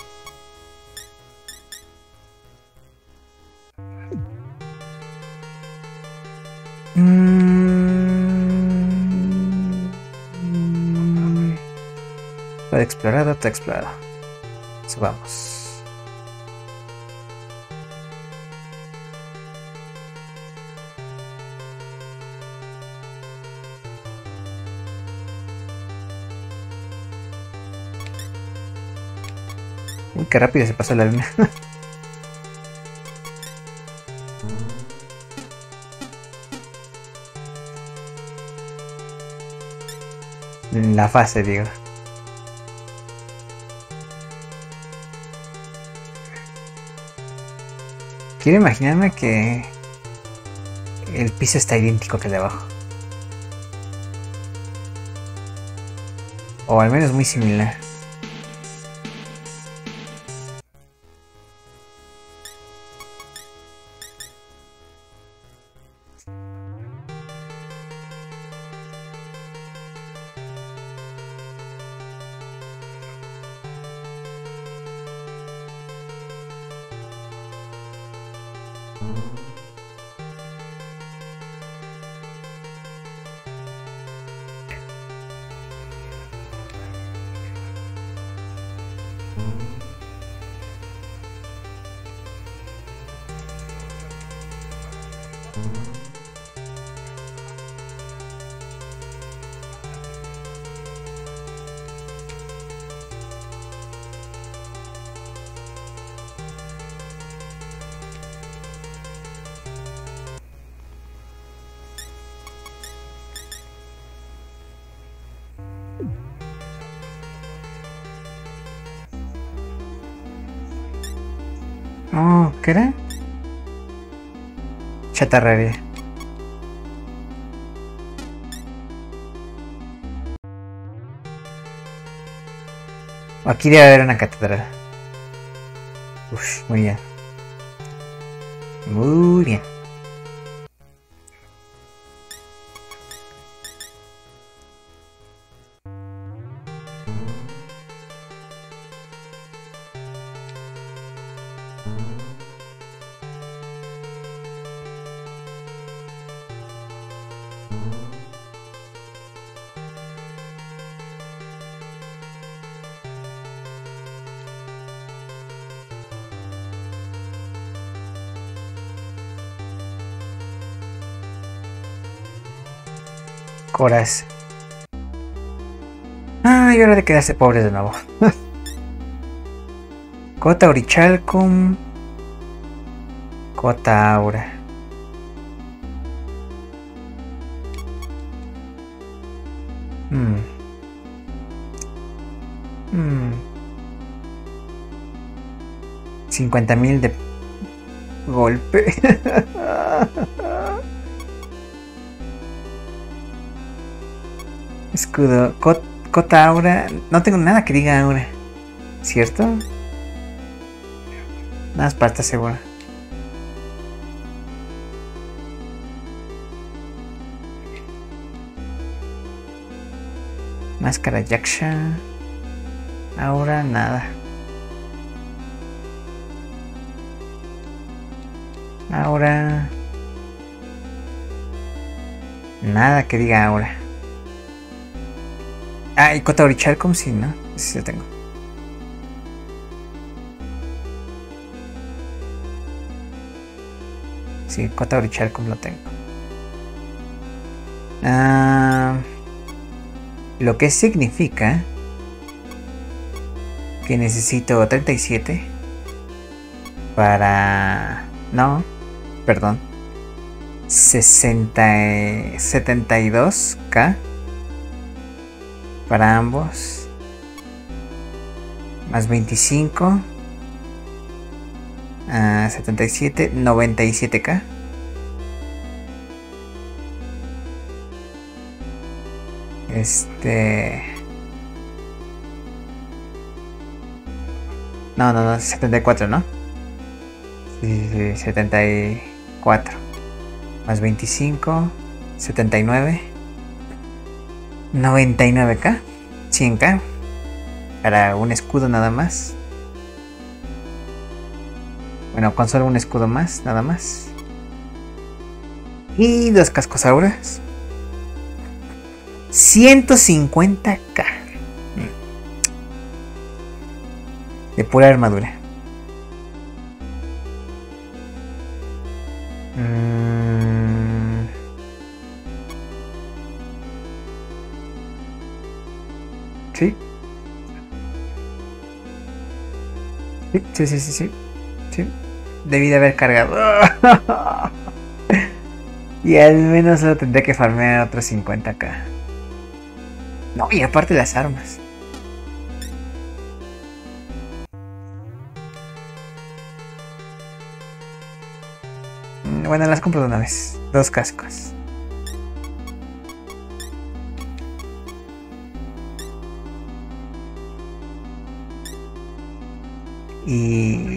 Todo explorado, todo explorado. Subamos. Uy, qué rápido se pasó la luna. La fase, digo. Quiero imaginarme que el piso está idéntico que el de abajo. O al menos muy similar. Oh, ¿qué era? Chatarrería. Aquí debe haber una catedral. Uf, muy bien. Muy bien. Coras. Ah, y hora de quedarse pobres de nuevo. Cota Orichalcum. Cota Aura. Hmm. 50,000 de golpe. Escudo. Cota Aura. No tengo nada que diga Aura. ¿Cierto? Nada más para estar seguro. Máscara Yaksha. Aura, nada. Aura. Nada que diga Aura. Ah, y Cota Orichalcum, sí, ¿no? Sí, lo tengo. Sí, Cota Orichalcum lo tengo. Lo que significa que necesito 37 para... No, perdón. 72k para ambos, más 25, 77, 97k. No, 74, ¿no? Sí, 74 más 25, 79, 99k, 100k para un escudo nada más. Bueno, con solo un escudo más, nada más. Y 2 cascos auras. 150k de pura armadura. Sí. Sí. Debí de haber cargado. Y al menos solo tendré que farmear otros 50k. No, y aparte las armas. Bueno, las compro de una vez. 2 cascos. Y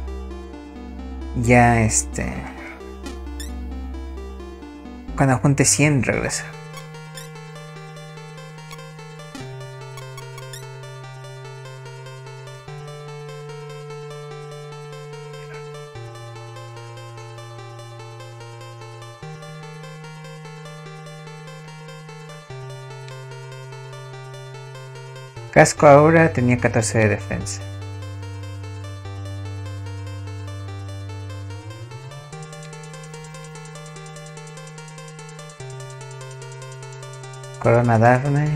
ya cuando junte 100 regreso. Casco ahora tenía 14 de defensa. Corona Dafne.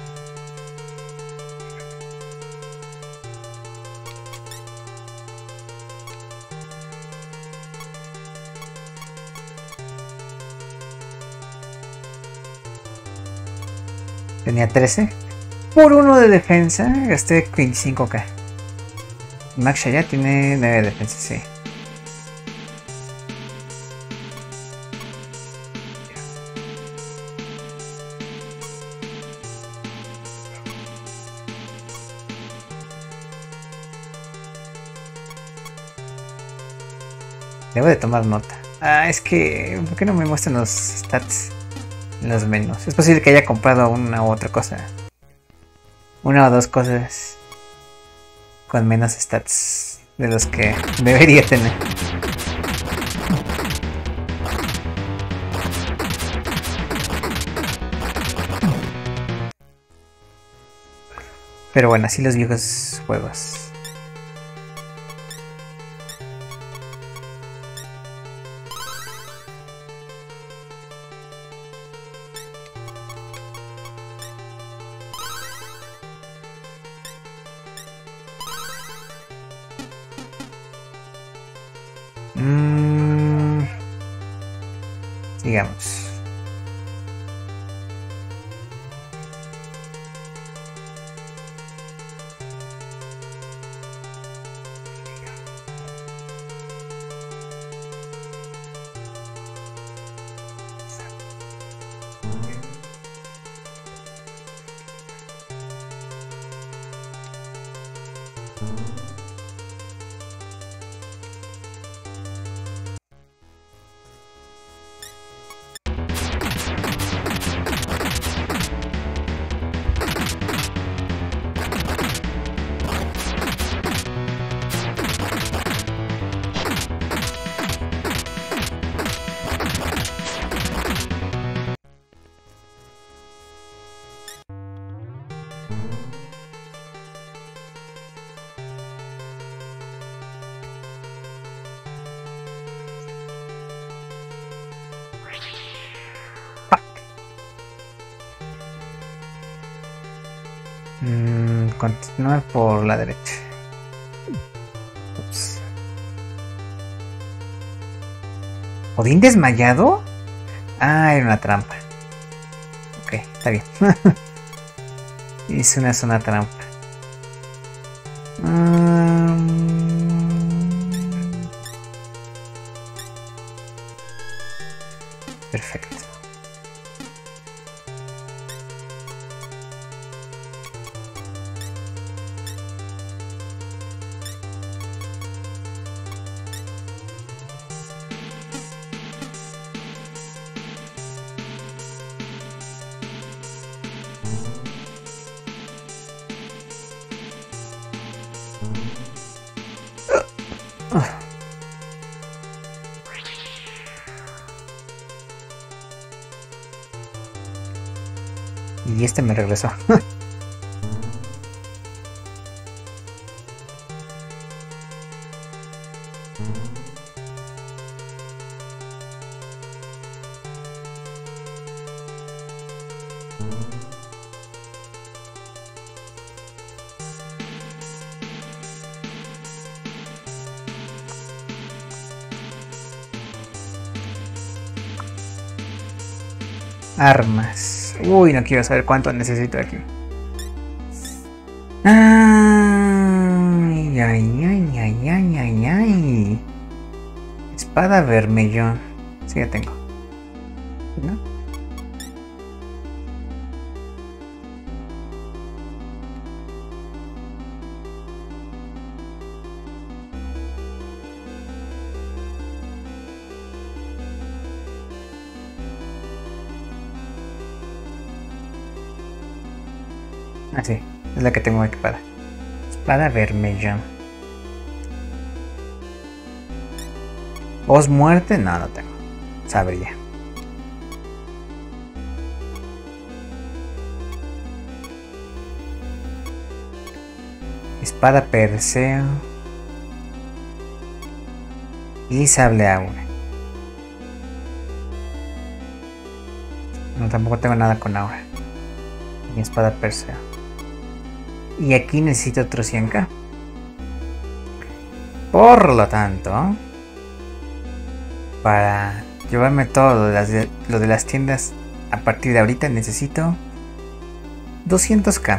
Tenía 13. Por 1 de defensa gasté 25k. Max ya tiene 9 de defensa, sí. Debo de tomar nota. Ah, es que... ¿por qué no me muestran los stats en los menús? Es posible que haya comprado una u otra cosa. Una o dos cosas con menos stats de los que debería tener. Pero bueno, así los viejos juegos. Sigamos. Continuar por la derecha. Ups. ¿Odín desmayado? Ah, era una trampa. Ok, está bien. Hice una zona trampa. Perfecto. Y este me regresó. Armas. Uy, no quiero saber cuánto necesito aquí. Ay, ay, ay, ay, ay, ay, ay. Espada vermellón. Sí, ya tengo. ¿No? Ah, sí, es la que tengo equipada. Espada vermellón. ¿Os muerte? No, no tengo. Sabría. Espada Perseo. Y sable aura. No, tampoco tengo nada con aura. Mi espada Perseo. Y aquí necesito otro 100k. Por lo tanto, para llevarme todo lo de las tiendas a partir de ahorita necesito 200k.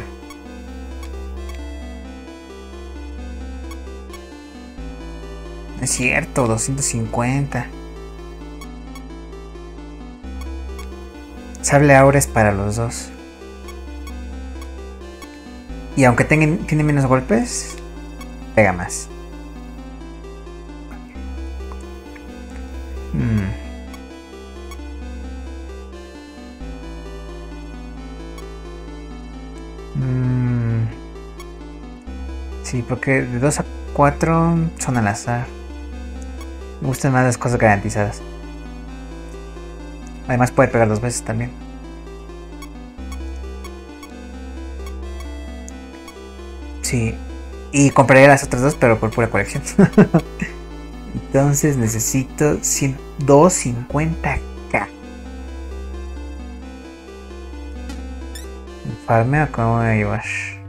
Es cierto, 250. Sable aura es para los dos. Y aunque tiene menos golpes, pega más. Sí, porque de 2 a 4 son al azar. Me gustan más las cosas garantizadas. Además puede pegar 2 veces también. Sí. Y compraría las otras 2, pero por pura colección. Entonces necesito 250k. Farmeo, ¿cómo voy a llevar?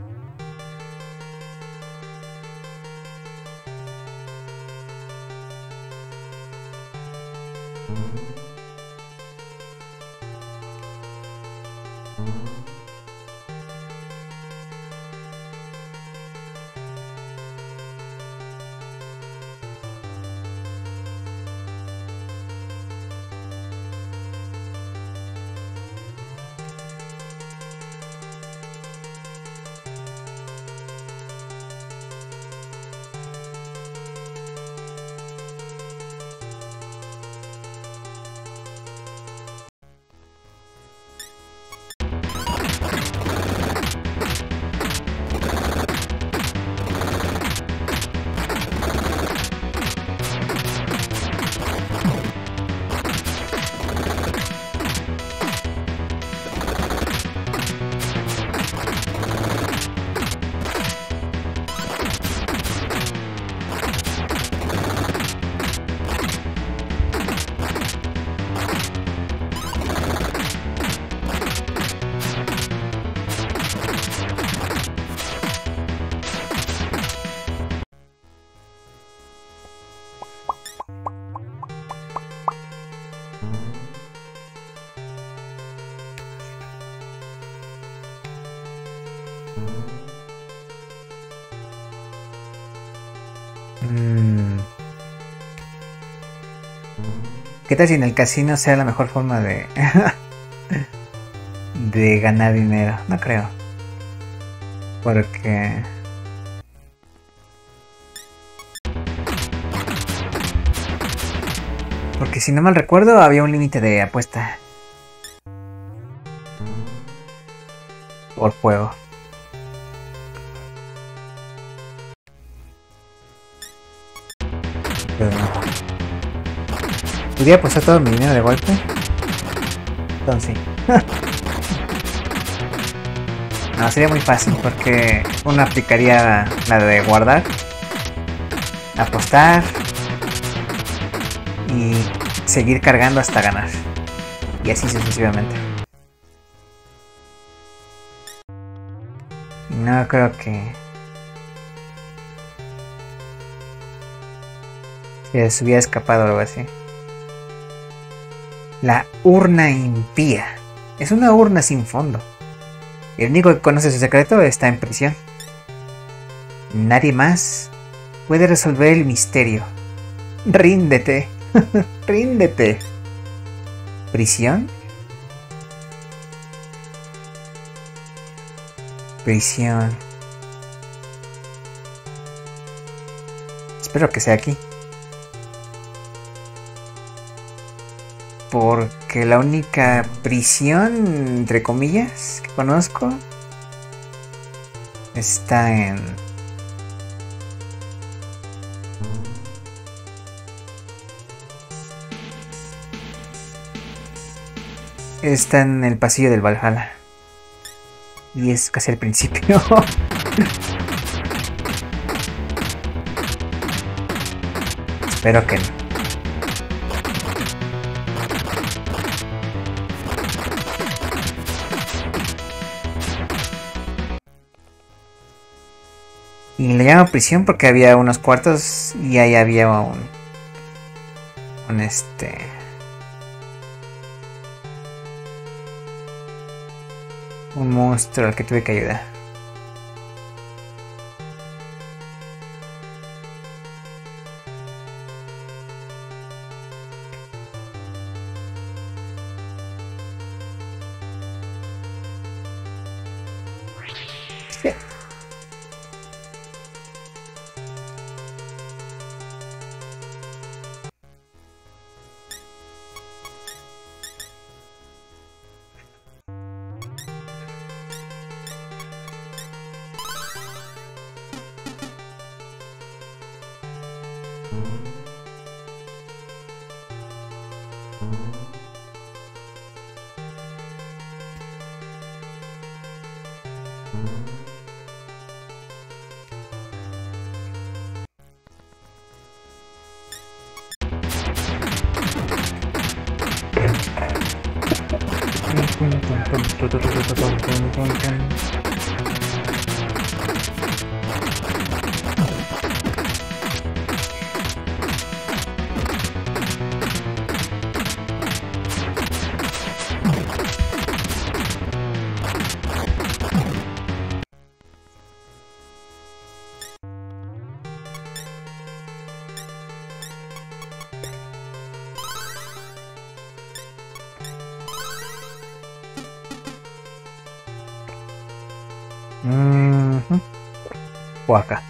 ¿Qué tal si en el casino sea la mejor forma de de ganar dinero? No creo. Porque si no mal recuerdo había un límite de apuesta por juego. Pero no. ¿Podría apostar todo mi dinero de golpe? Entonces sí. No, sería muy fácil porque uno aplicaría la de guardar, apostar y seguir cargando hasta ganar. Y así sucesivamente. No creo que se hubiera escapado o algo así. La urna impía. Es una urna sin fondo. El único que conoce su secreto está en prisión. Nadie más puede resolver el misterio. Ríndete. Ríndete. ¿Prisión? Prisión. Espero que sea aquí. Porque la única prisión, entre comillas, que conozco está en... Está en el pasillo del Valhalla. Y es casi al principio. Espero que no. Y le llamo prisión porque había unos cuartos y ahí había un monstruo al que tuve que ayudar. Sí. O acá.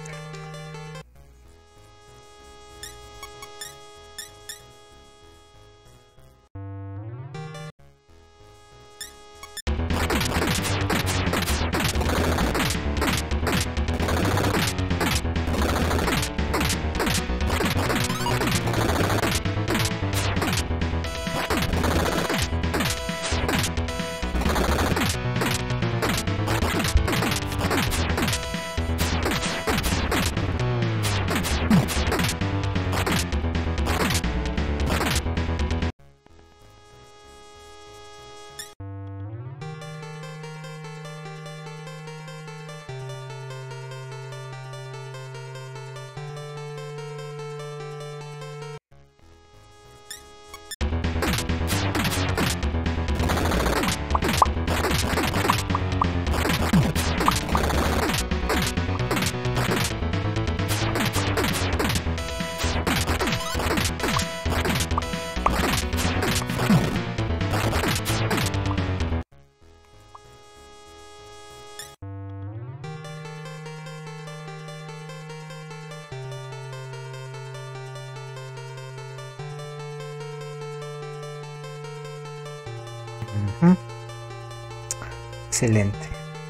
Excelente.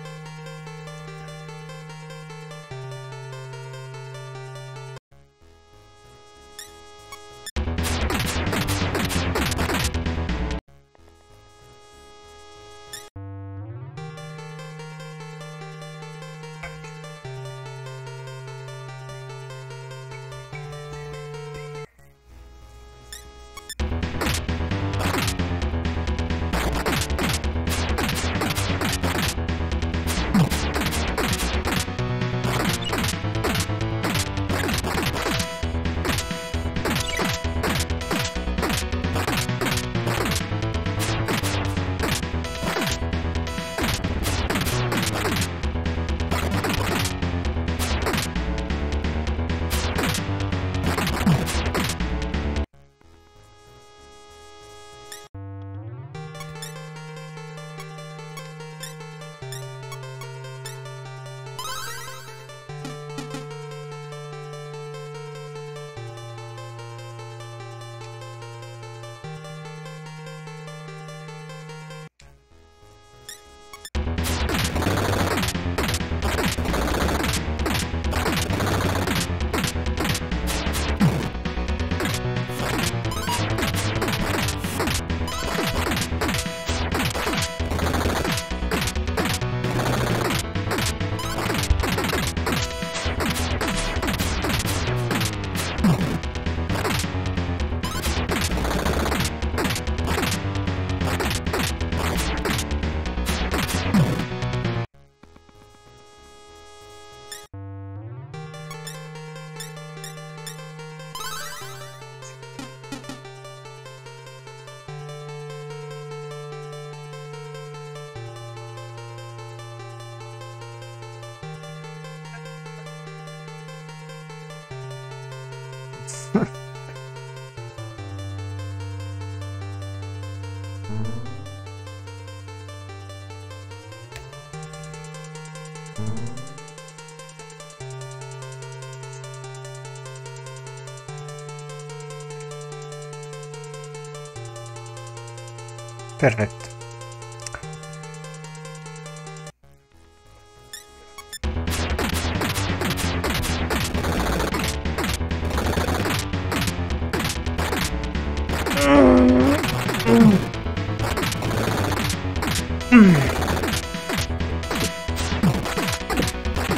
Perfecto.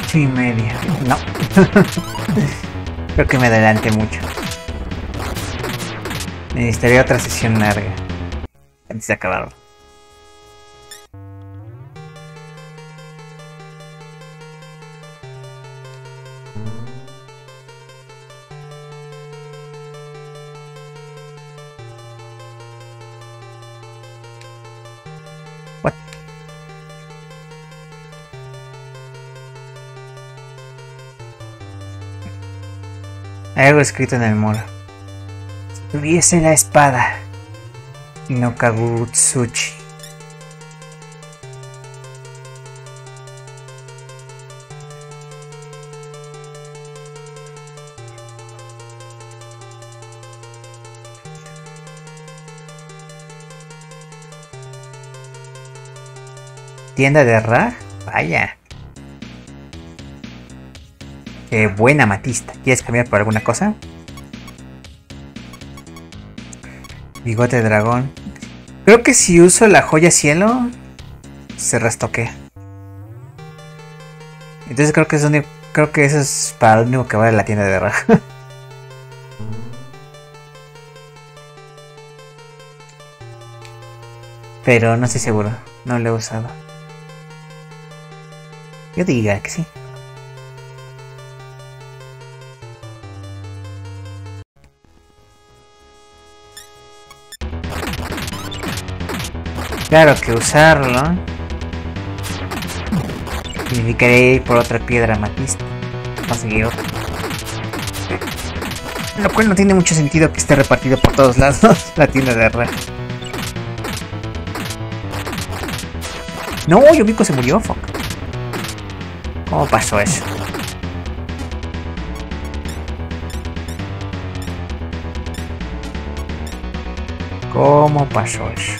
8:30. No. Creo que me adelanté mucho. Necesitaría otra sesión larga antes de acabarlo. What? Hay algo escrito en el muro. Si tuviese la espada no Kagutsuchi. Tienda de Ra, vaya. Qué buena amatista. ¿Quieres cambiar por alguna cosa? Bigote de dragón. Creo que si uso la joya cielo se restoquea. Entonces creo que eso es para lo único que vale la tienda de Ra. Pero no estoy seguro. No lo he usado. Yo diga que sí. Claro que usarlo significaría ir por otra piedra amatista. Conseguir otra. Lo cual no tiene mucho sentido que esté repartido por todos lados la tienda de Ra. No, Yumiko se murió, fuck. ¿Cómo pasó eso? ¿Cómo pasó eso?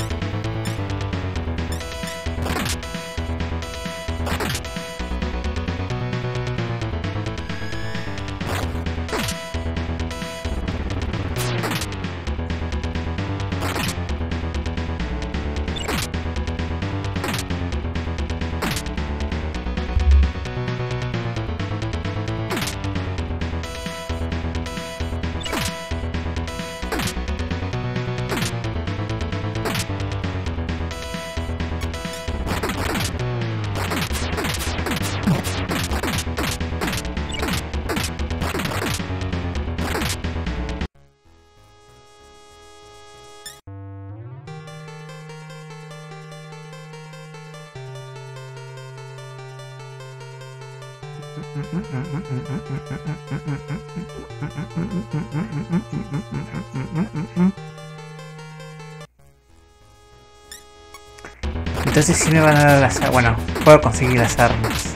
Entonces sí me van a dar las armas. Bueno, puedo conseguir las armas.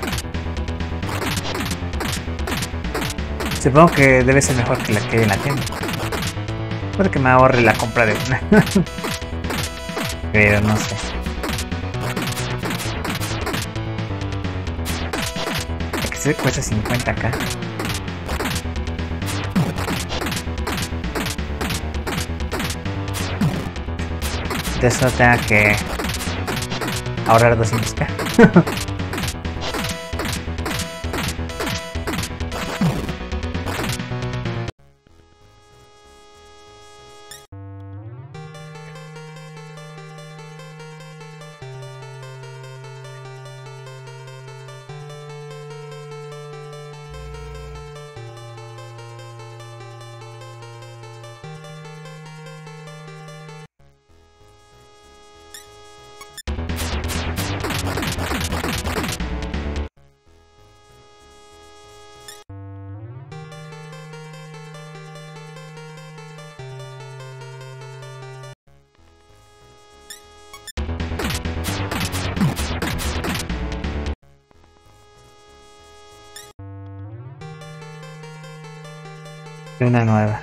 Supongo que debe ser mejor que la que hay en la tienda. Puede que me ahorre la compra de una. Pero no sé. Que cuesta 50 acá. De eso tengo que ahorrar 200k. Una nueva.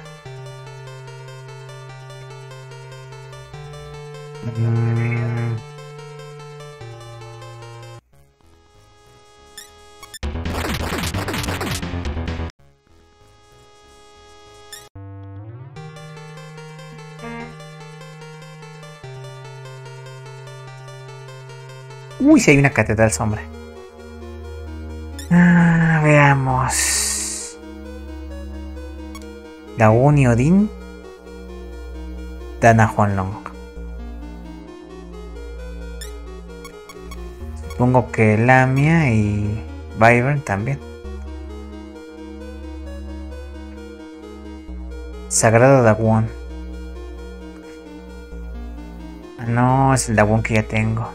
Uy, si hay una catedral sombra. Veamos. Dagun y Odín dan a Huanglong. Supongo que Lamia y Wyvern también. Sagrado Dagun. No, es el Dagun que ya tengo.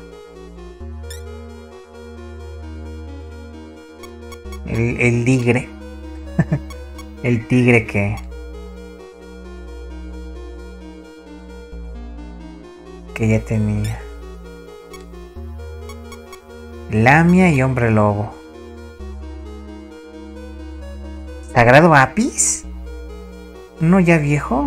El tigre. El tigre que ya tenía. Lamia y hombre lobo. ¿Sagrado Apis? ¿No ya viejo?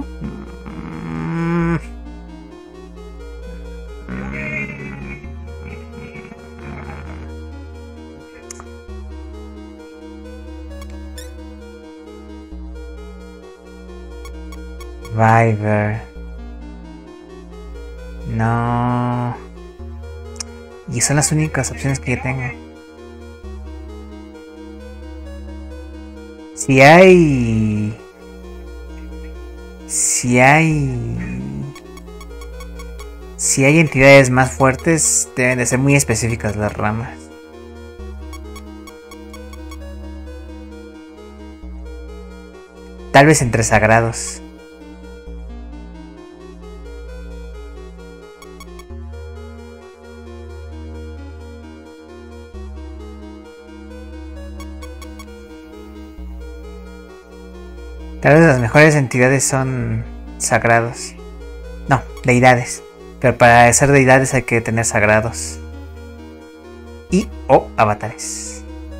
Wyvern. No. Y son las únicas opciones que yo tengo. Si hay entidades más fuertes, deben de ser muy específicas las ramas. Tal vez entre sagrados. Tal vez las mejores entidades son sagrados. No, deidades. Pero para ser deidades hay que tener sagrados. Y o avatares.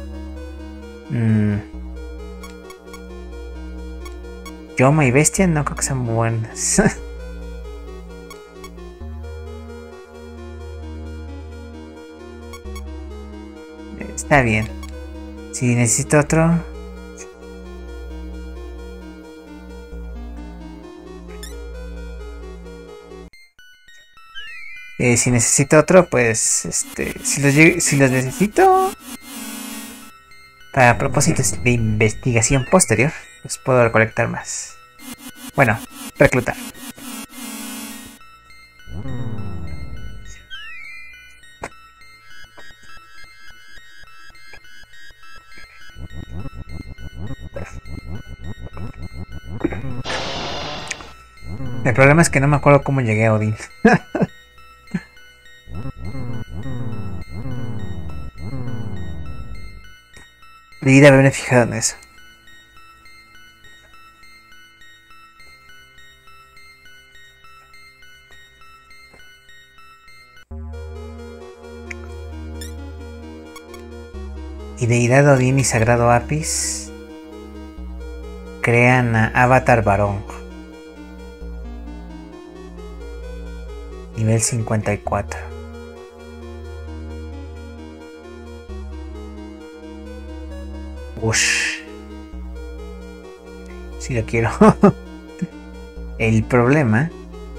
Yoma y Bestia no creo que sean buenas. Está bien. Si necesito otro. Si necesito otro, pues si los necesito para propósitos de investigación posterior, pues puedo recolectar más. Bueno, reclutar. El problema es que no me acuerdo cómo llegué a Odín. Debí de haberme fijado en eso. Y deidad Odín y sagrado Apis crean a Avatar Varón. Nivel 54. Ush. Sí lo quiero. El problema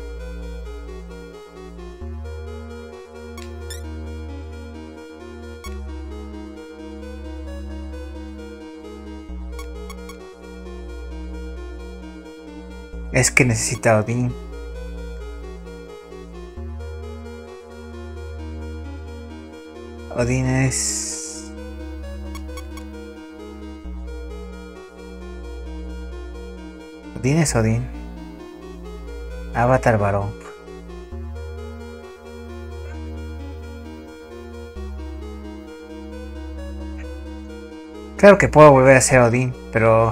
es que necesita Odín. Odín es... Odín es Odín. Avatar Varón. Claro que puedo volver a ser Odín, pero...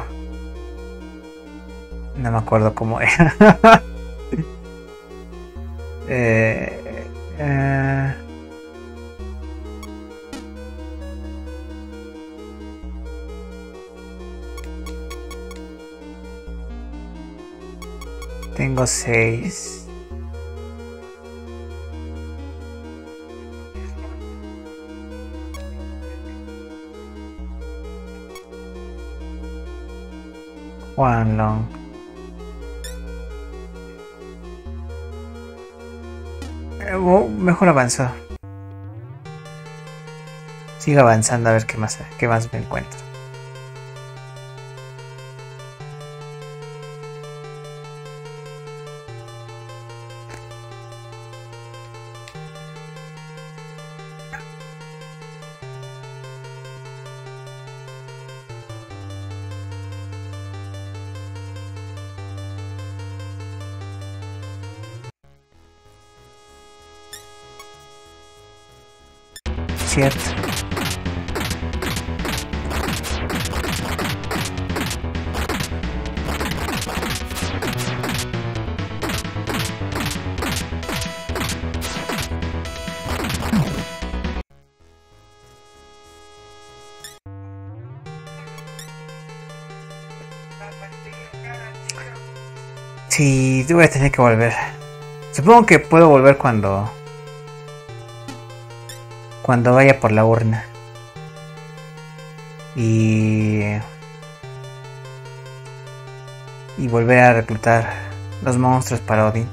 no me acuerdo cómo era. Tengo 6. Huanglong. Mejor avanzo. Sigo avanzando a ver qué más me encuentro. cierto. Sí, voy a tener que volver. Supongo que puedo volver cuando vaya por la urna. Y volver a reclutar los monstruos para Odin.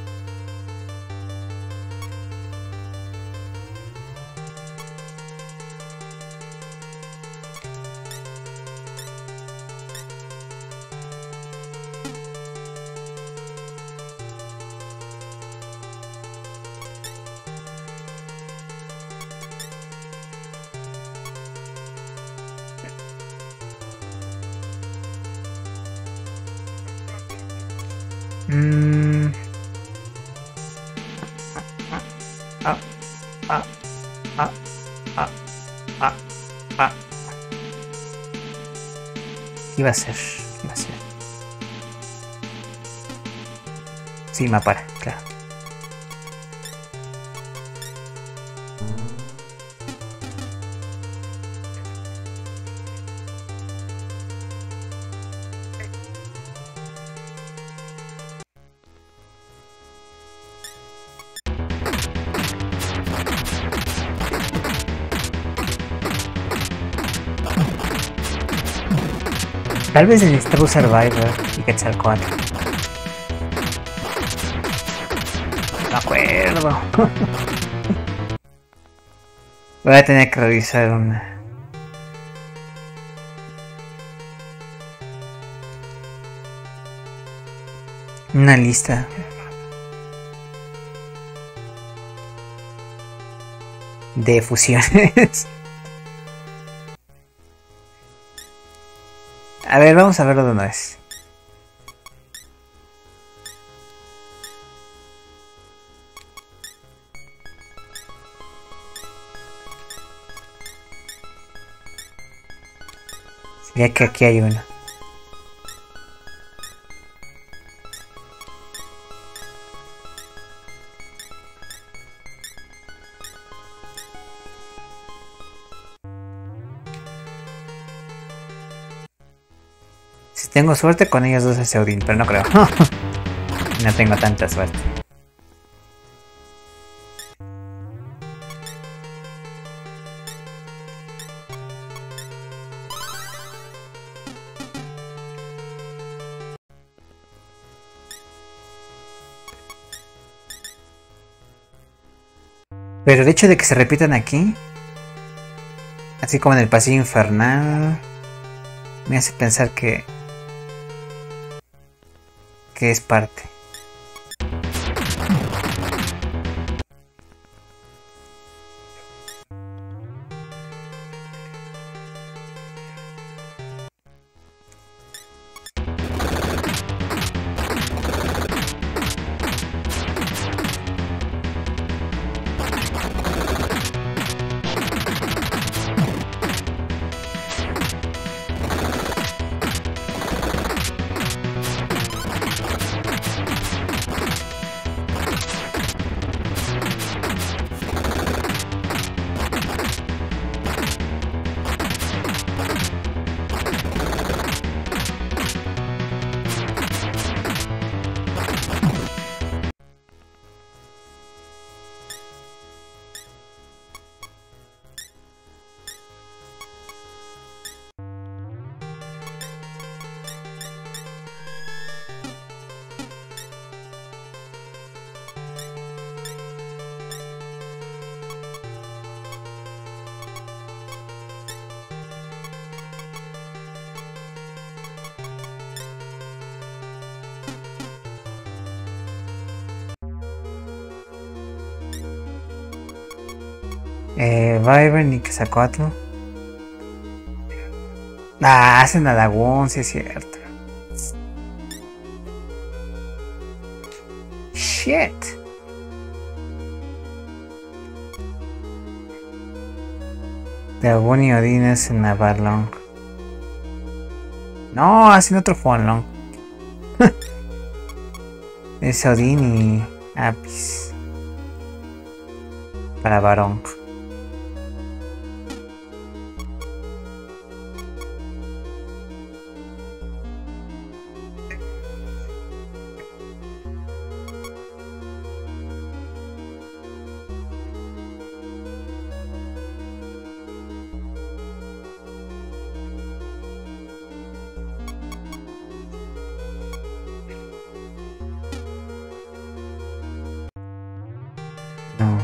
¿Qué iba a ser? ¿Qué iba a ser? Sí, me para, claro. Tal vez necesitaba usar Survivor y Quetzalcóatl. No me acuerdo. Voy a tener que revisar una lista. De fusiones. A ver, vamos a verlo de una vez. Sería que aquí hay uno. Si tengo suerte con ellos dos hacia Odín, pero no creo. No tengo tanta suerte. Pero el hecho de que se repitan aquí, así como en el pasillo infernal, me hace pensar que es parte. Wyvern y Quetzalcóatl. Ah, hacen a Dagon, sí es cierto. Shit. Tabun y Odín es en Avalon. No, hacen otro Fonlong. Es Odín y Apis. Para Barón. No.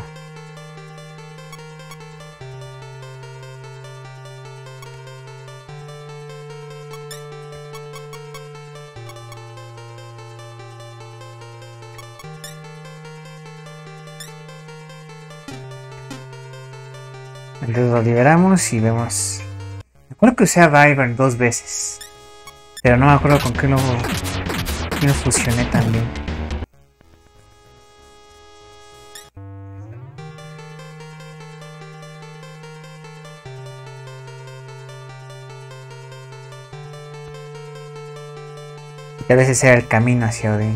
Entonces lo liberamos y vemos. Me acuerdo que usé a Wyvern 2 veces. Pero no me acuerdo con qué lo fusioné también. Y a veces era el camino hacia Odín.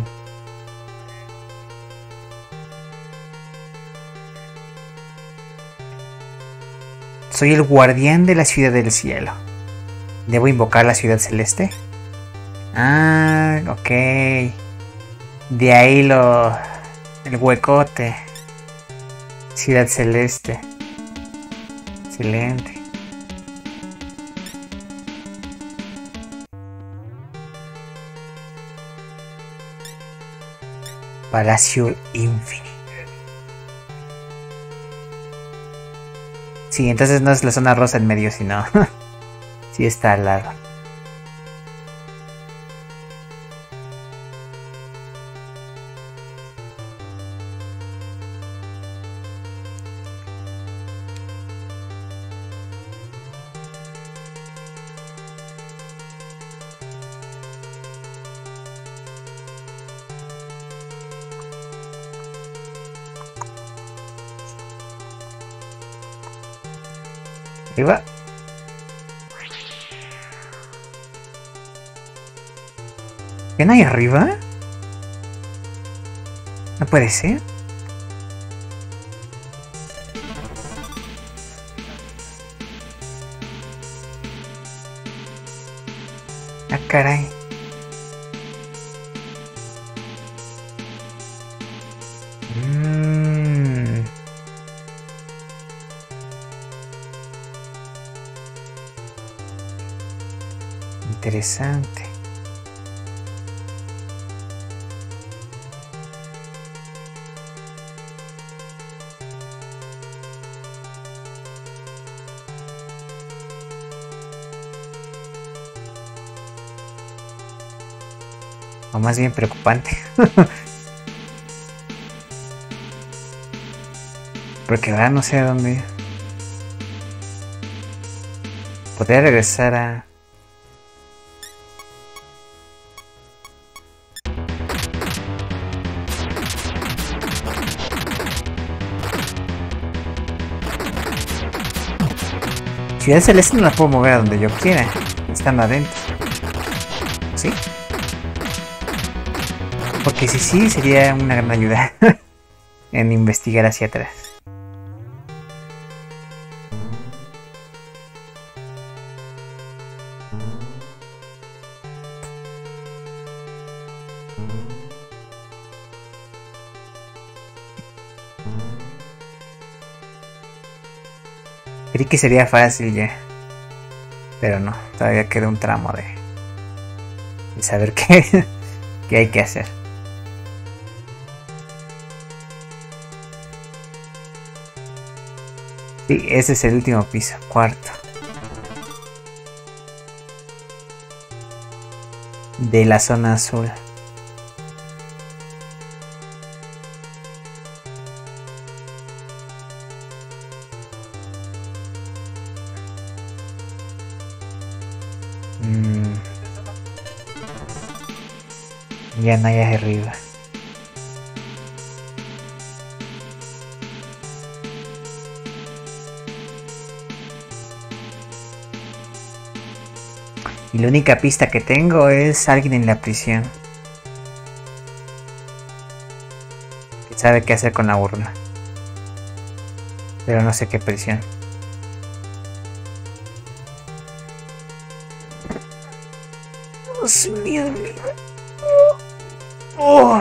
Soy el guardián de la ciudad del cielo. ¿Debo invocar la ciudad celeste? Ah, ok. De ahí el huecote. Ciudad celeste. Excelente. Palacio Infinito. Sí, entonces no es la zona rosa en medio, sino sí está al lado. Arriba. ¿Qué no hay arriba? No puede ser. Ah, caray. Interesante. O más bien preocupante. Porque ahora no sé a dónde. Podría regresar a... Ciudad Celeste no la puedo mover a donde yo quiera, estando adentro. ¿Sí? Porque si sí, sería una gran ayuda en investigar hacia atrás. Creí que sería fácil ya. Pero no, todavía queda un tramo de saber qué hay que hacer. Sí, ese es el último piso, cuarto. De la zona azul. Ya no hay arriba. Y la única pista que tengo es alguien en la prisión. Que sabe qué hacer con la urna. Pero no sé qué prisión. Dios mío. Oh.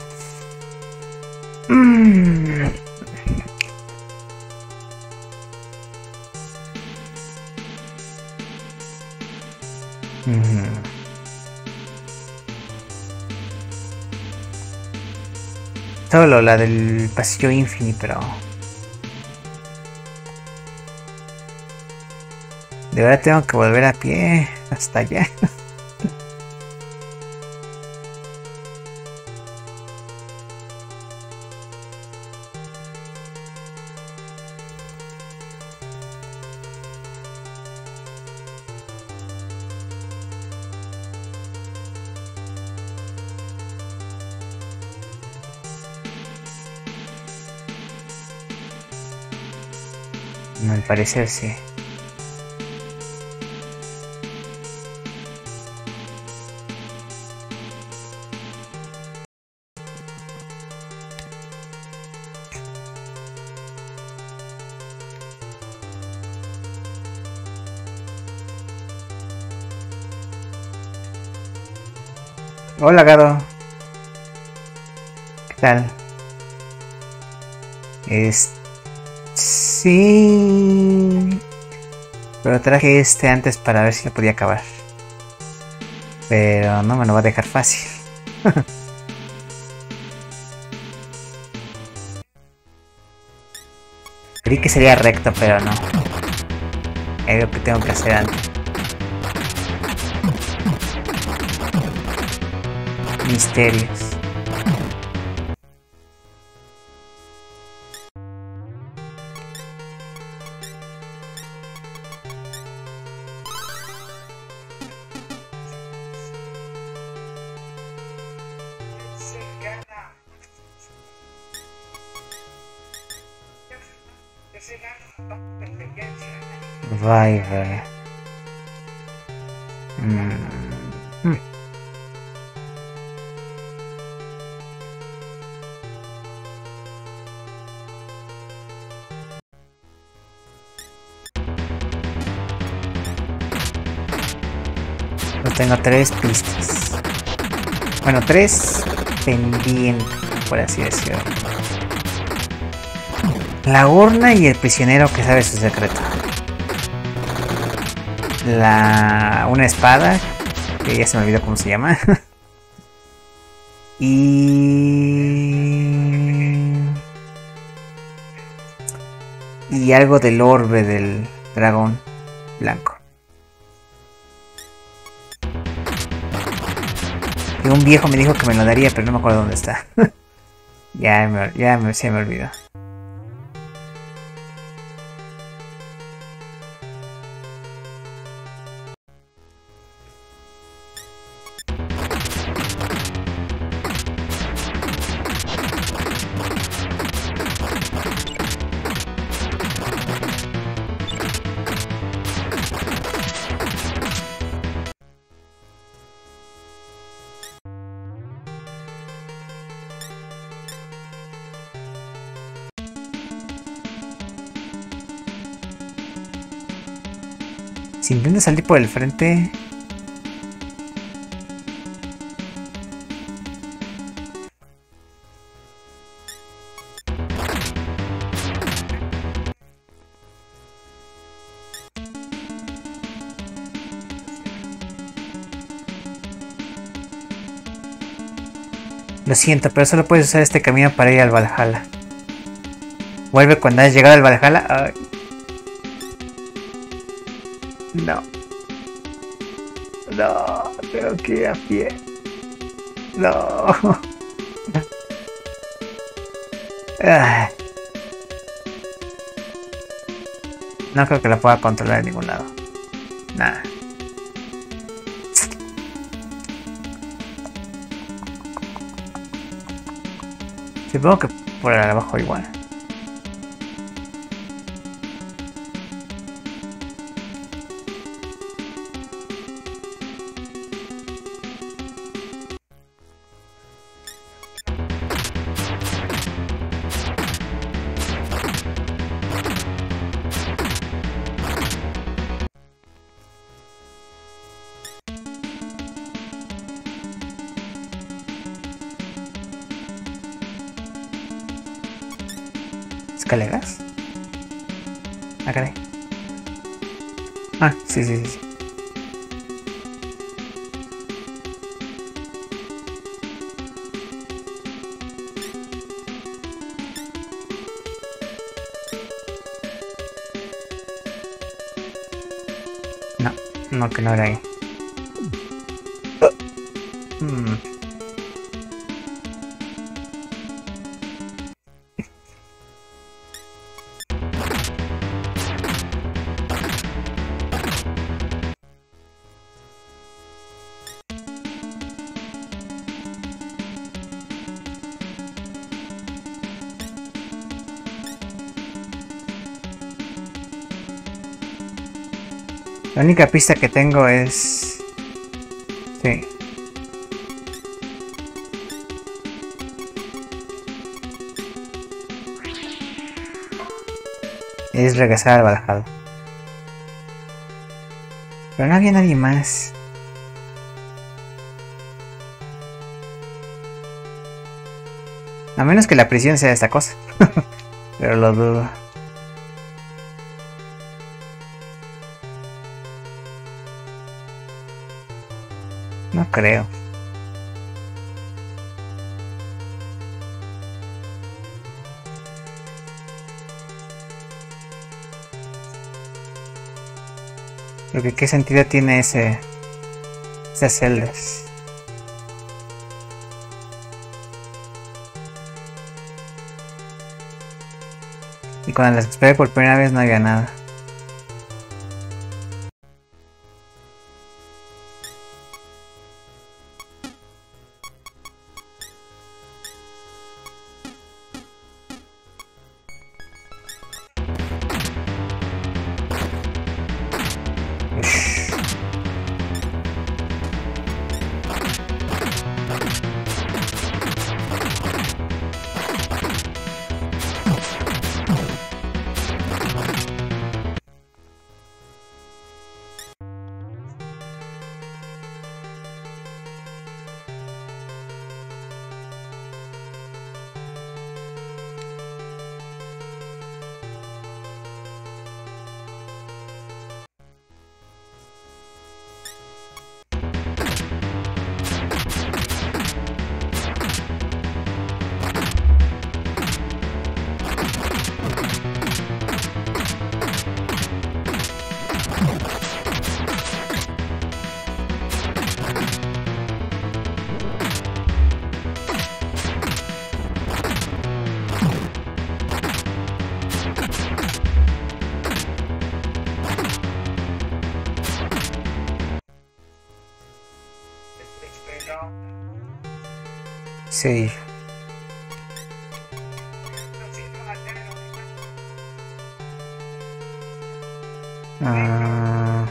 Solo la del pasillo Infinity, pero de verdad tengo que volver a pie hasta allá. Al parecer sí. Hola, Gado. ¿Qué tal? Sí, pero traje este antes para ver si lo podía acabar. Pero no me lo va a dejar fácil. Creí que sería recto, pero no. Hay algo que tengo que hacer antes. Misterios. Vaya. Tengo 3 pistas. Bueno, 3 pendientes, por así decirlo. La urna y el prisionero que sabe su secreto. Una espada, que ya se me olvidó cómo se llama. Y algo del orbe del dragón blanco. Y un viejo me dijo que me lo daría, pero no me acuerdo dónde está. Se me olvidó. Si intento salir por el frente... Lo siento, pero solo puedes usar este camino para ir al Valhalla. Vuelve cuando hayas llegado al Valhalla. Ay. No. No, tengo que ir a pie. No. No creo que la pueda controlar en ningún lado. Nada. Supongo que por abajo igual. escaleras? Ah, caray. Ah, sí, sí, sí, sí. No, no, que no era ahí. Hmm. La única pista que tengo es... Sí. Es regresar al Valhalla. Pero no había nadie más. A menos que la prisión sea esta cosa. Pero lo dudo. No creo. Porque qué sentido tiene esas celdas. Y cuando las exploré por primera vez no había nada. Sí. Ah.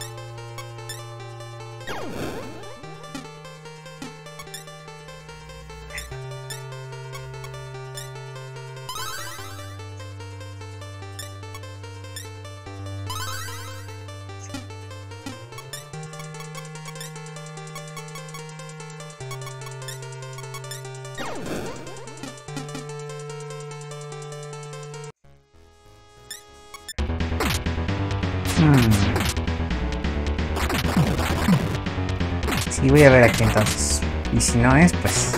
Sí, voy a ver aquí entonces. Y si no es, pues...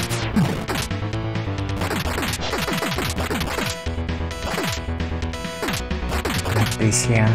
la prisión.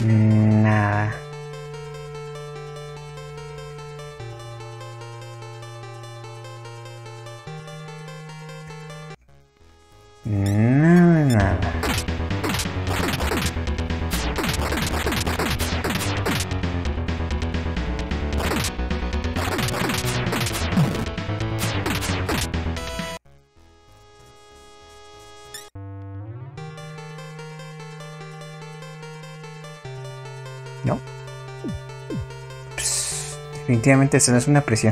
Nada. Nada. No. Pss, definitivamente eso no es una prisión.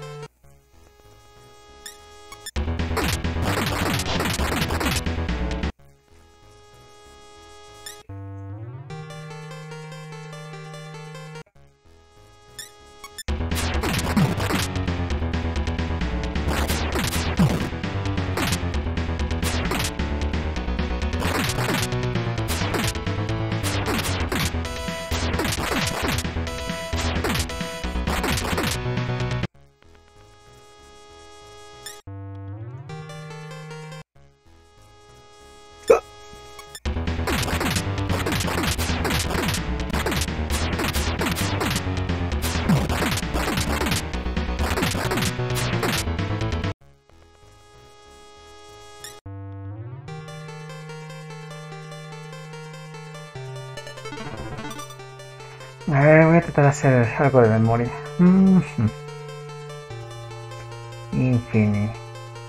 A ver, voy a tratar de hacer algo de memoria. Infinite.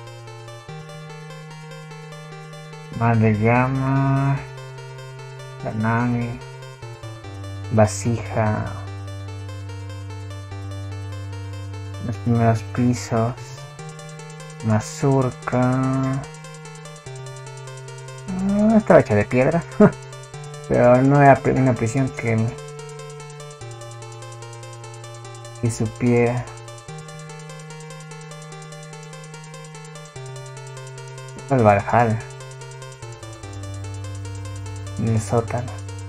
Mar de llamas. La nave. Vasija. Los primeros pisos. Mazurka. Estaba hecha de piedra. Pero no era una prisión que supiera. El Valhalla. En el sótano.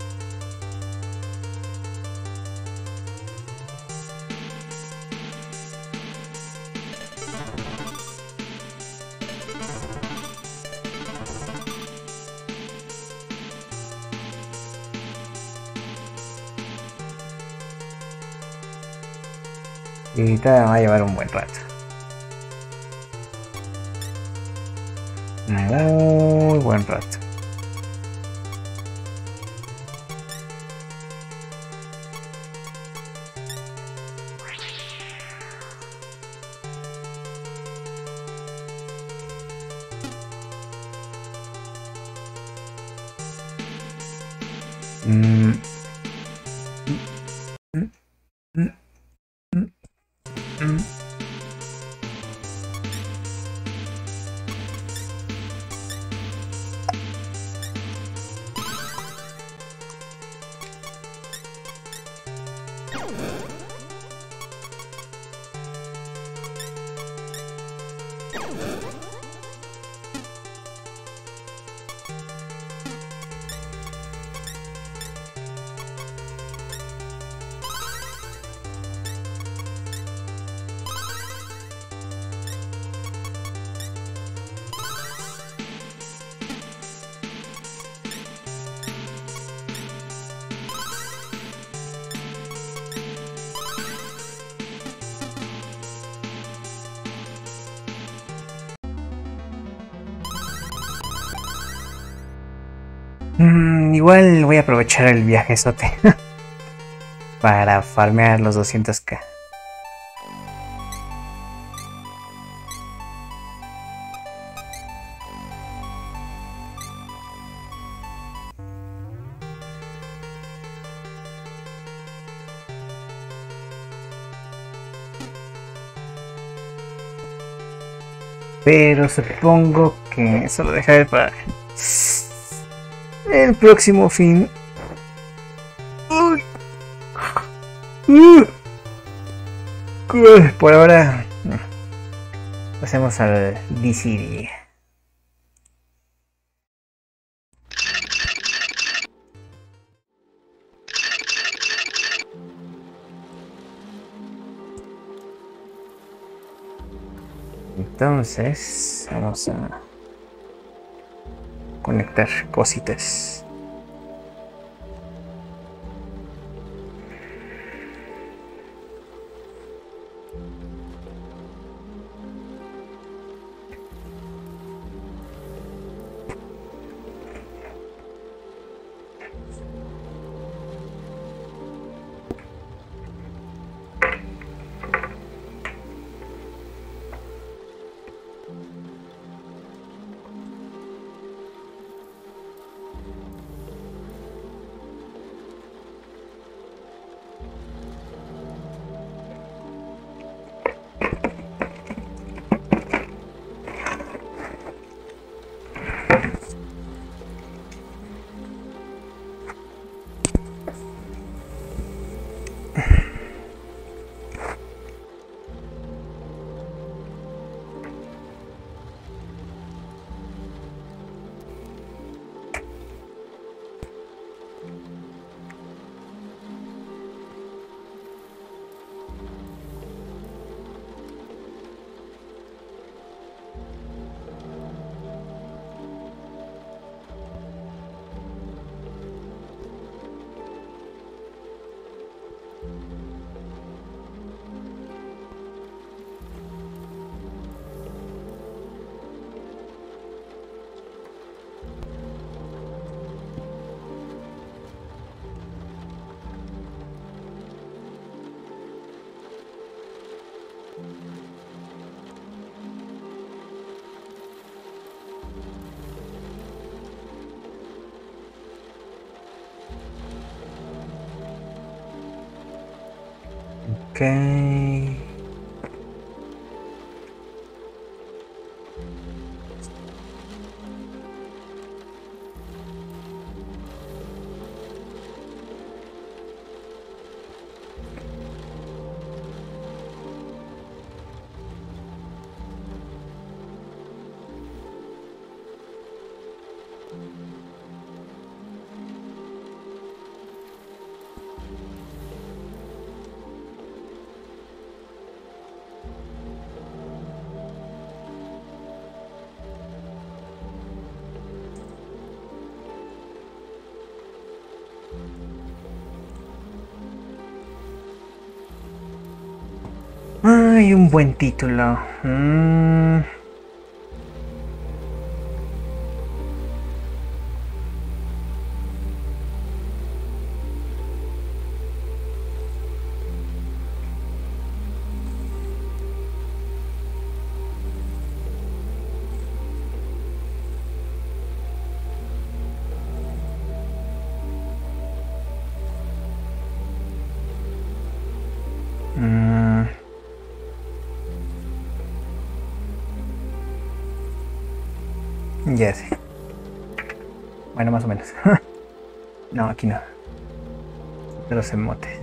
Y todavía me va a llevar un buen rato. Muy buen rato. Igual voy a aprovechar el viajezote para farmear los 200k. Pero supongo que eso lo dejaré para el próximo fin. Por ahora pasemos al DCD. Entonces vamos a conectar cositas. Ok. Ay, un buen título. Ya sé. Bueno, más o menos. No, aquí no. De los emotes.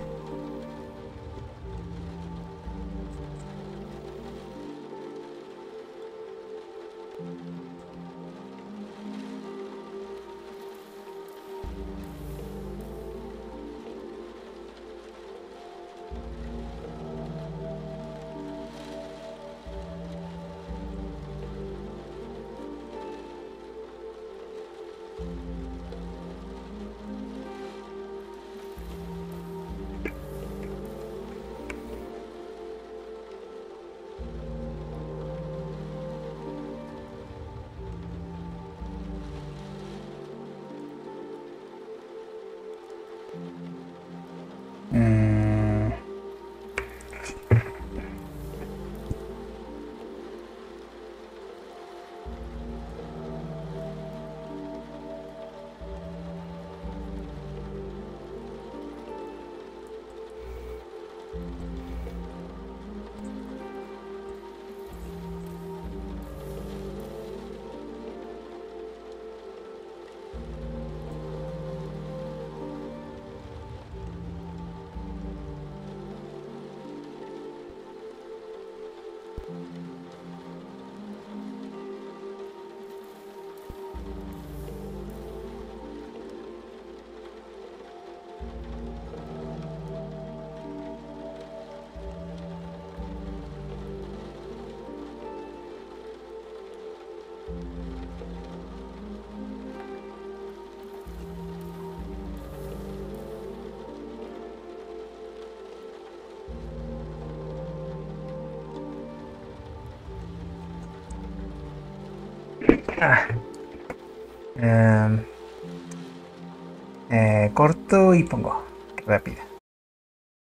Corto y pongo rápida.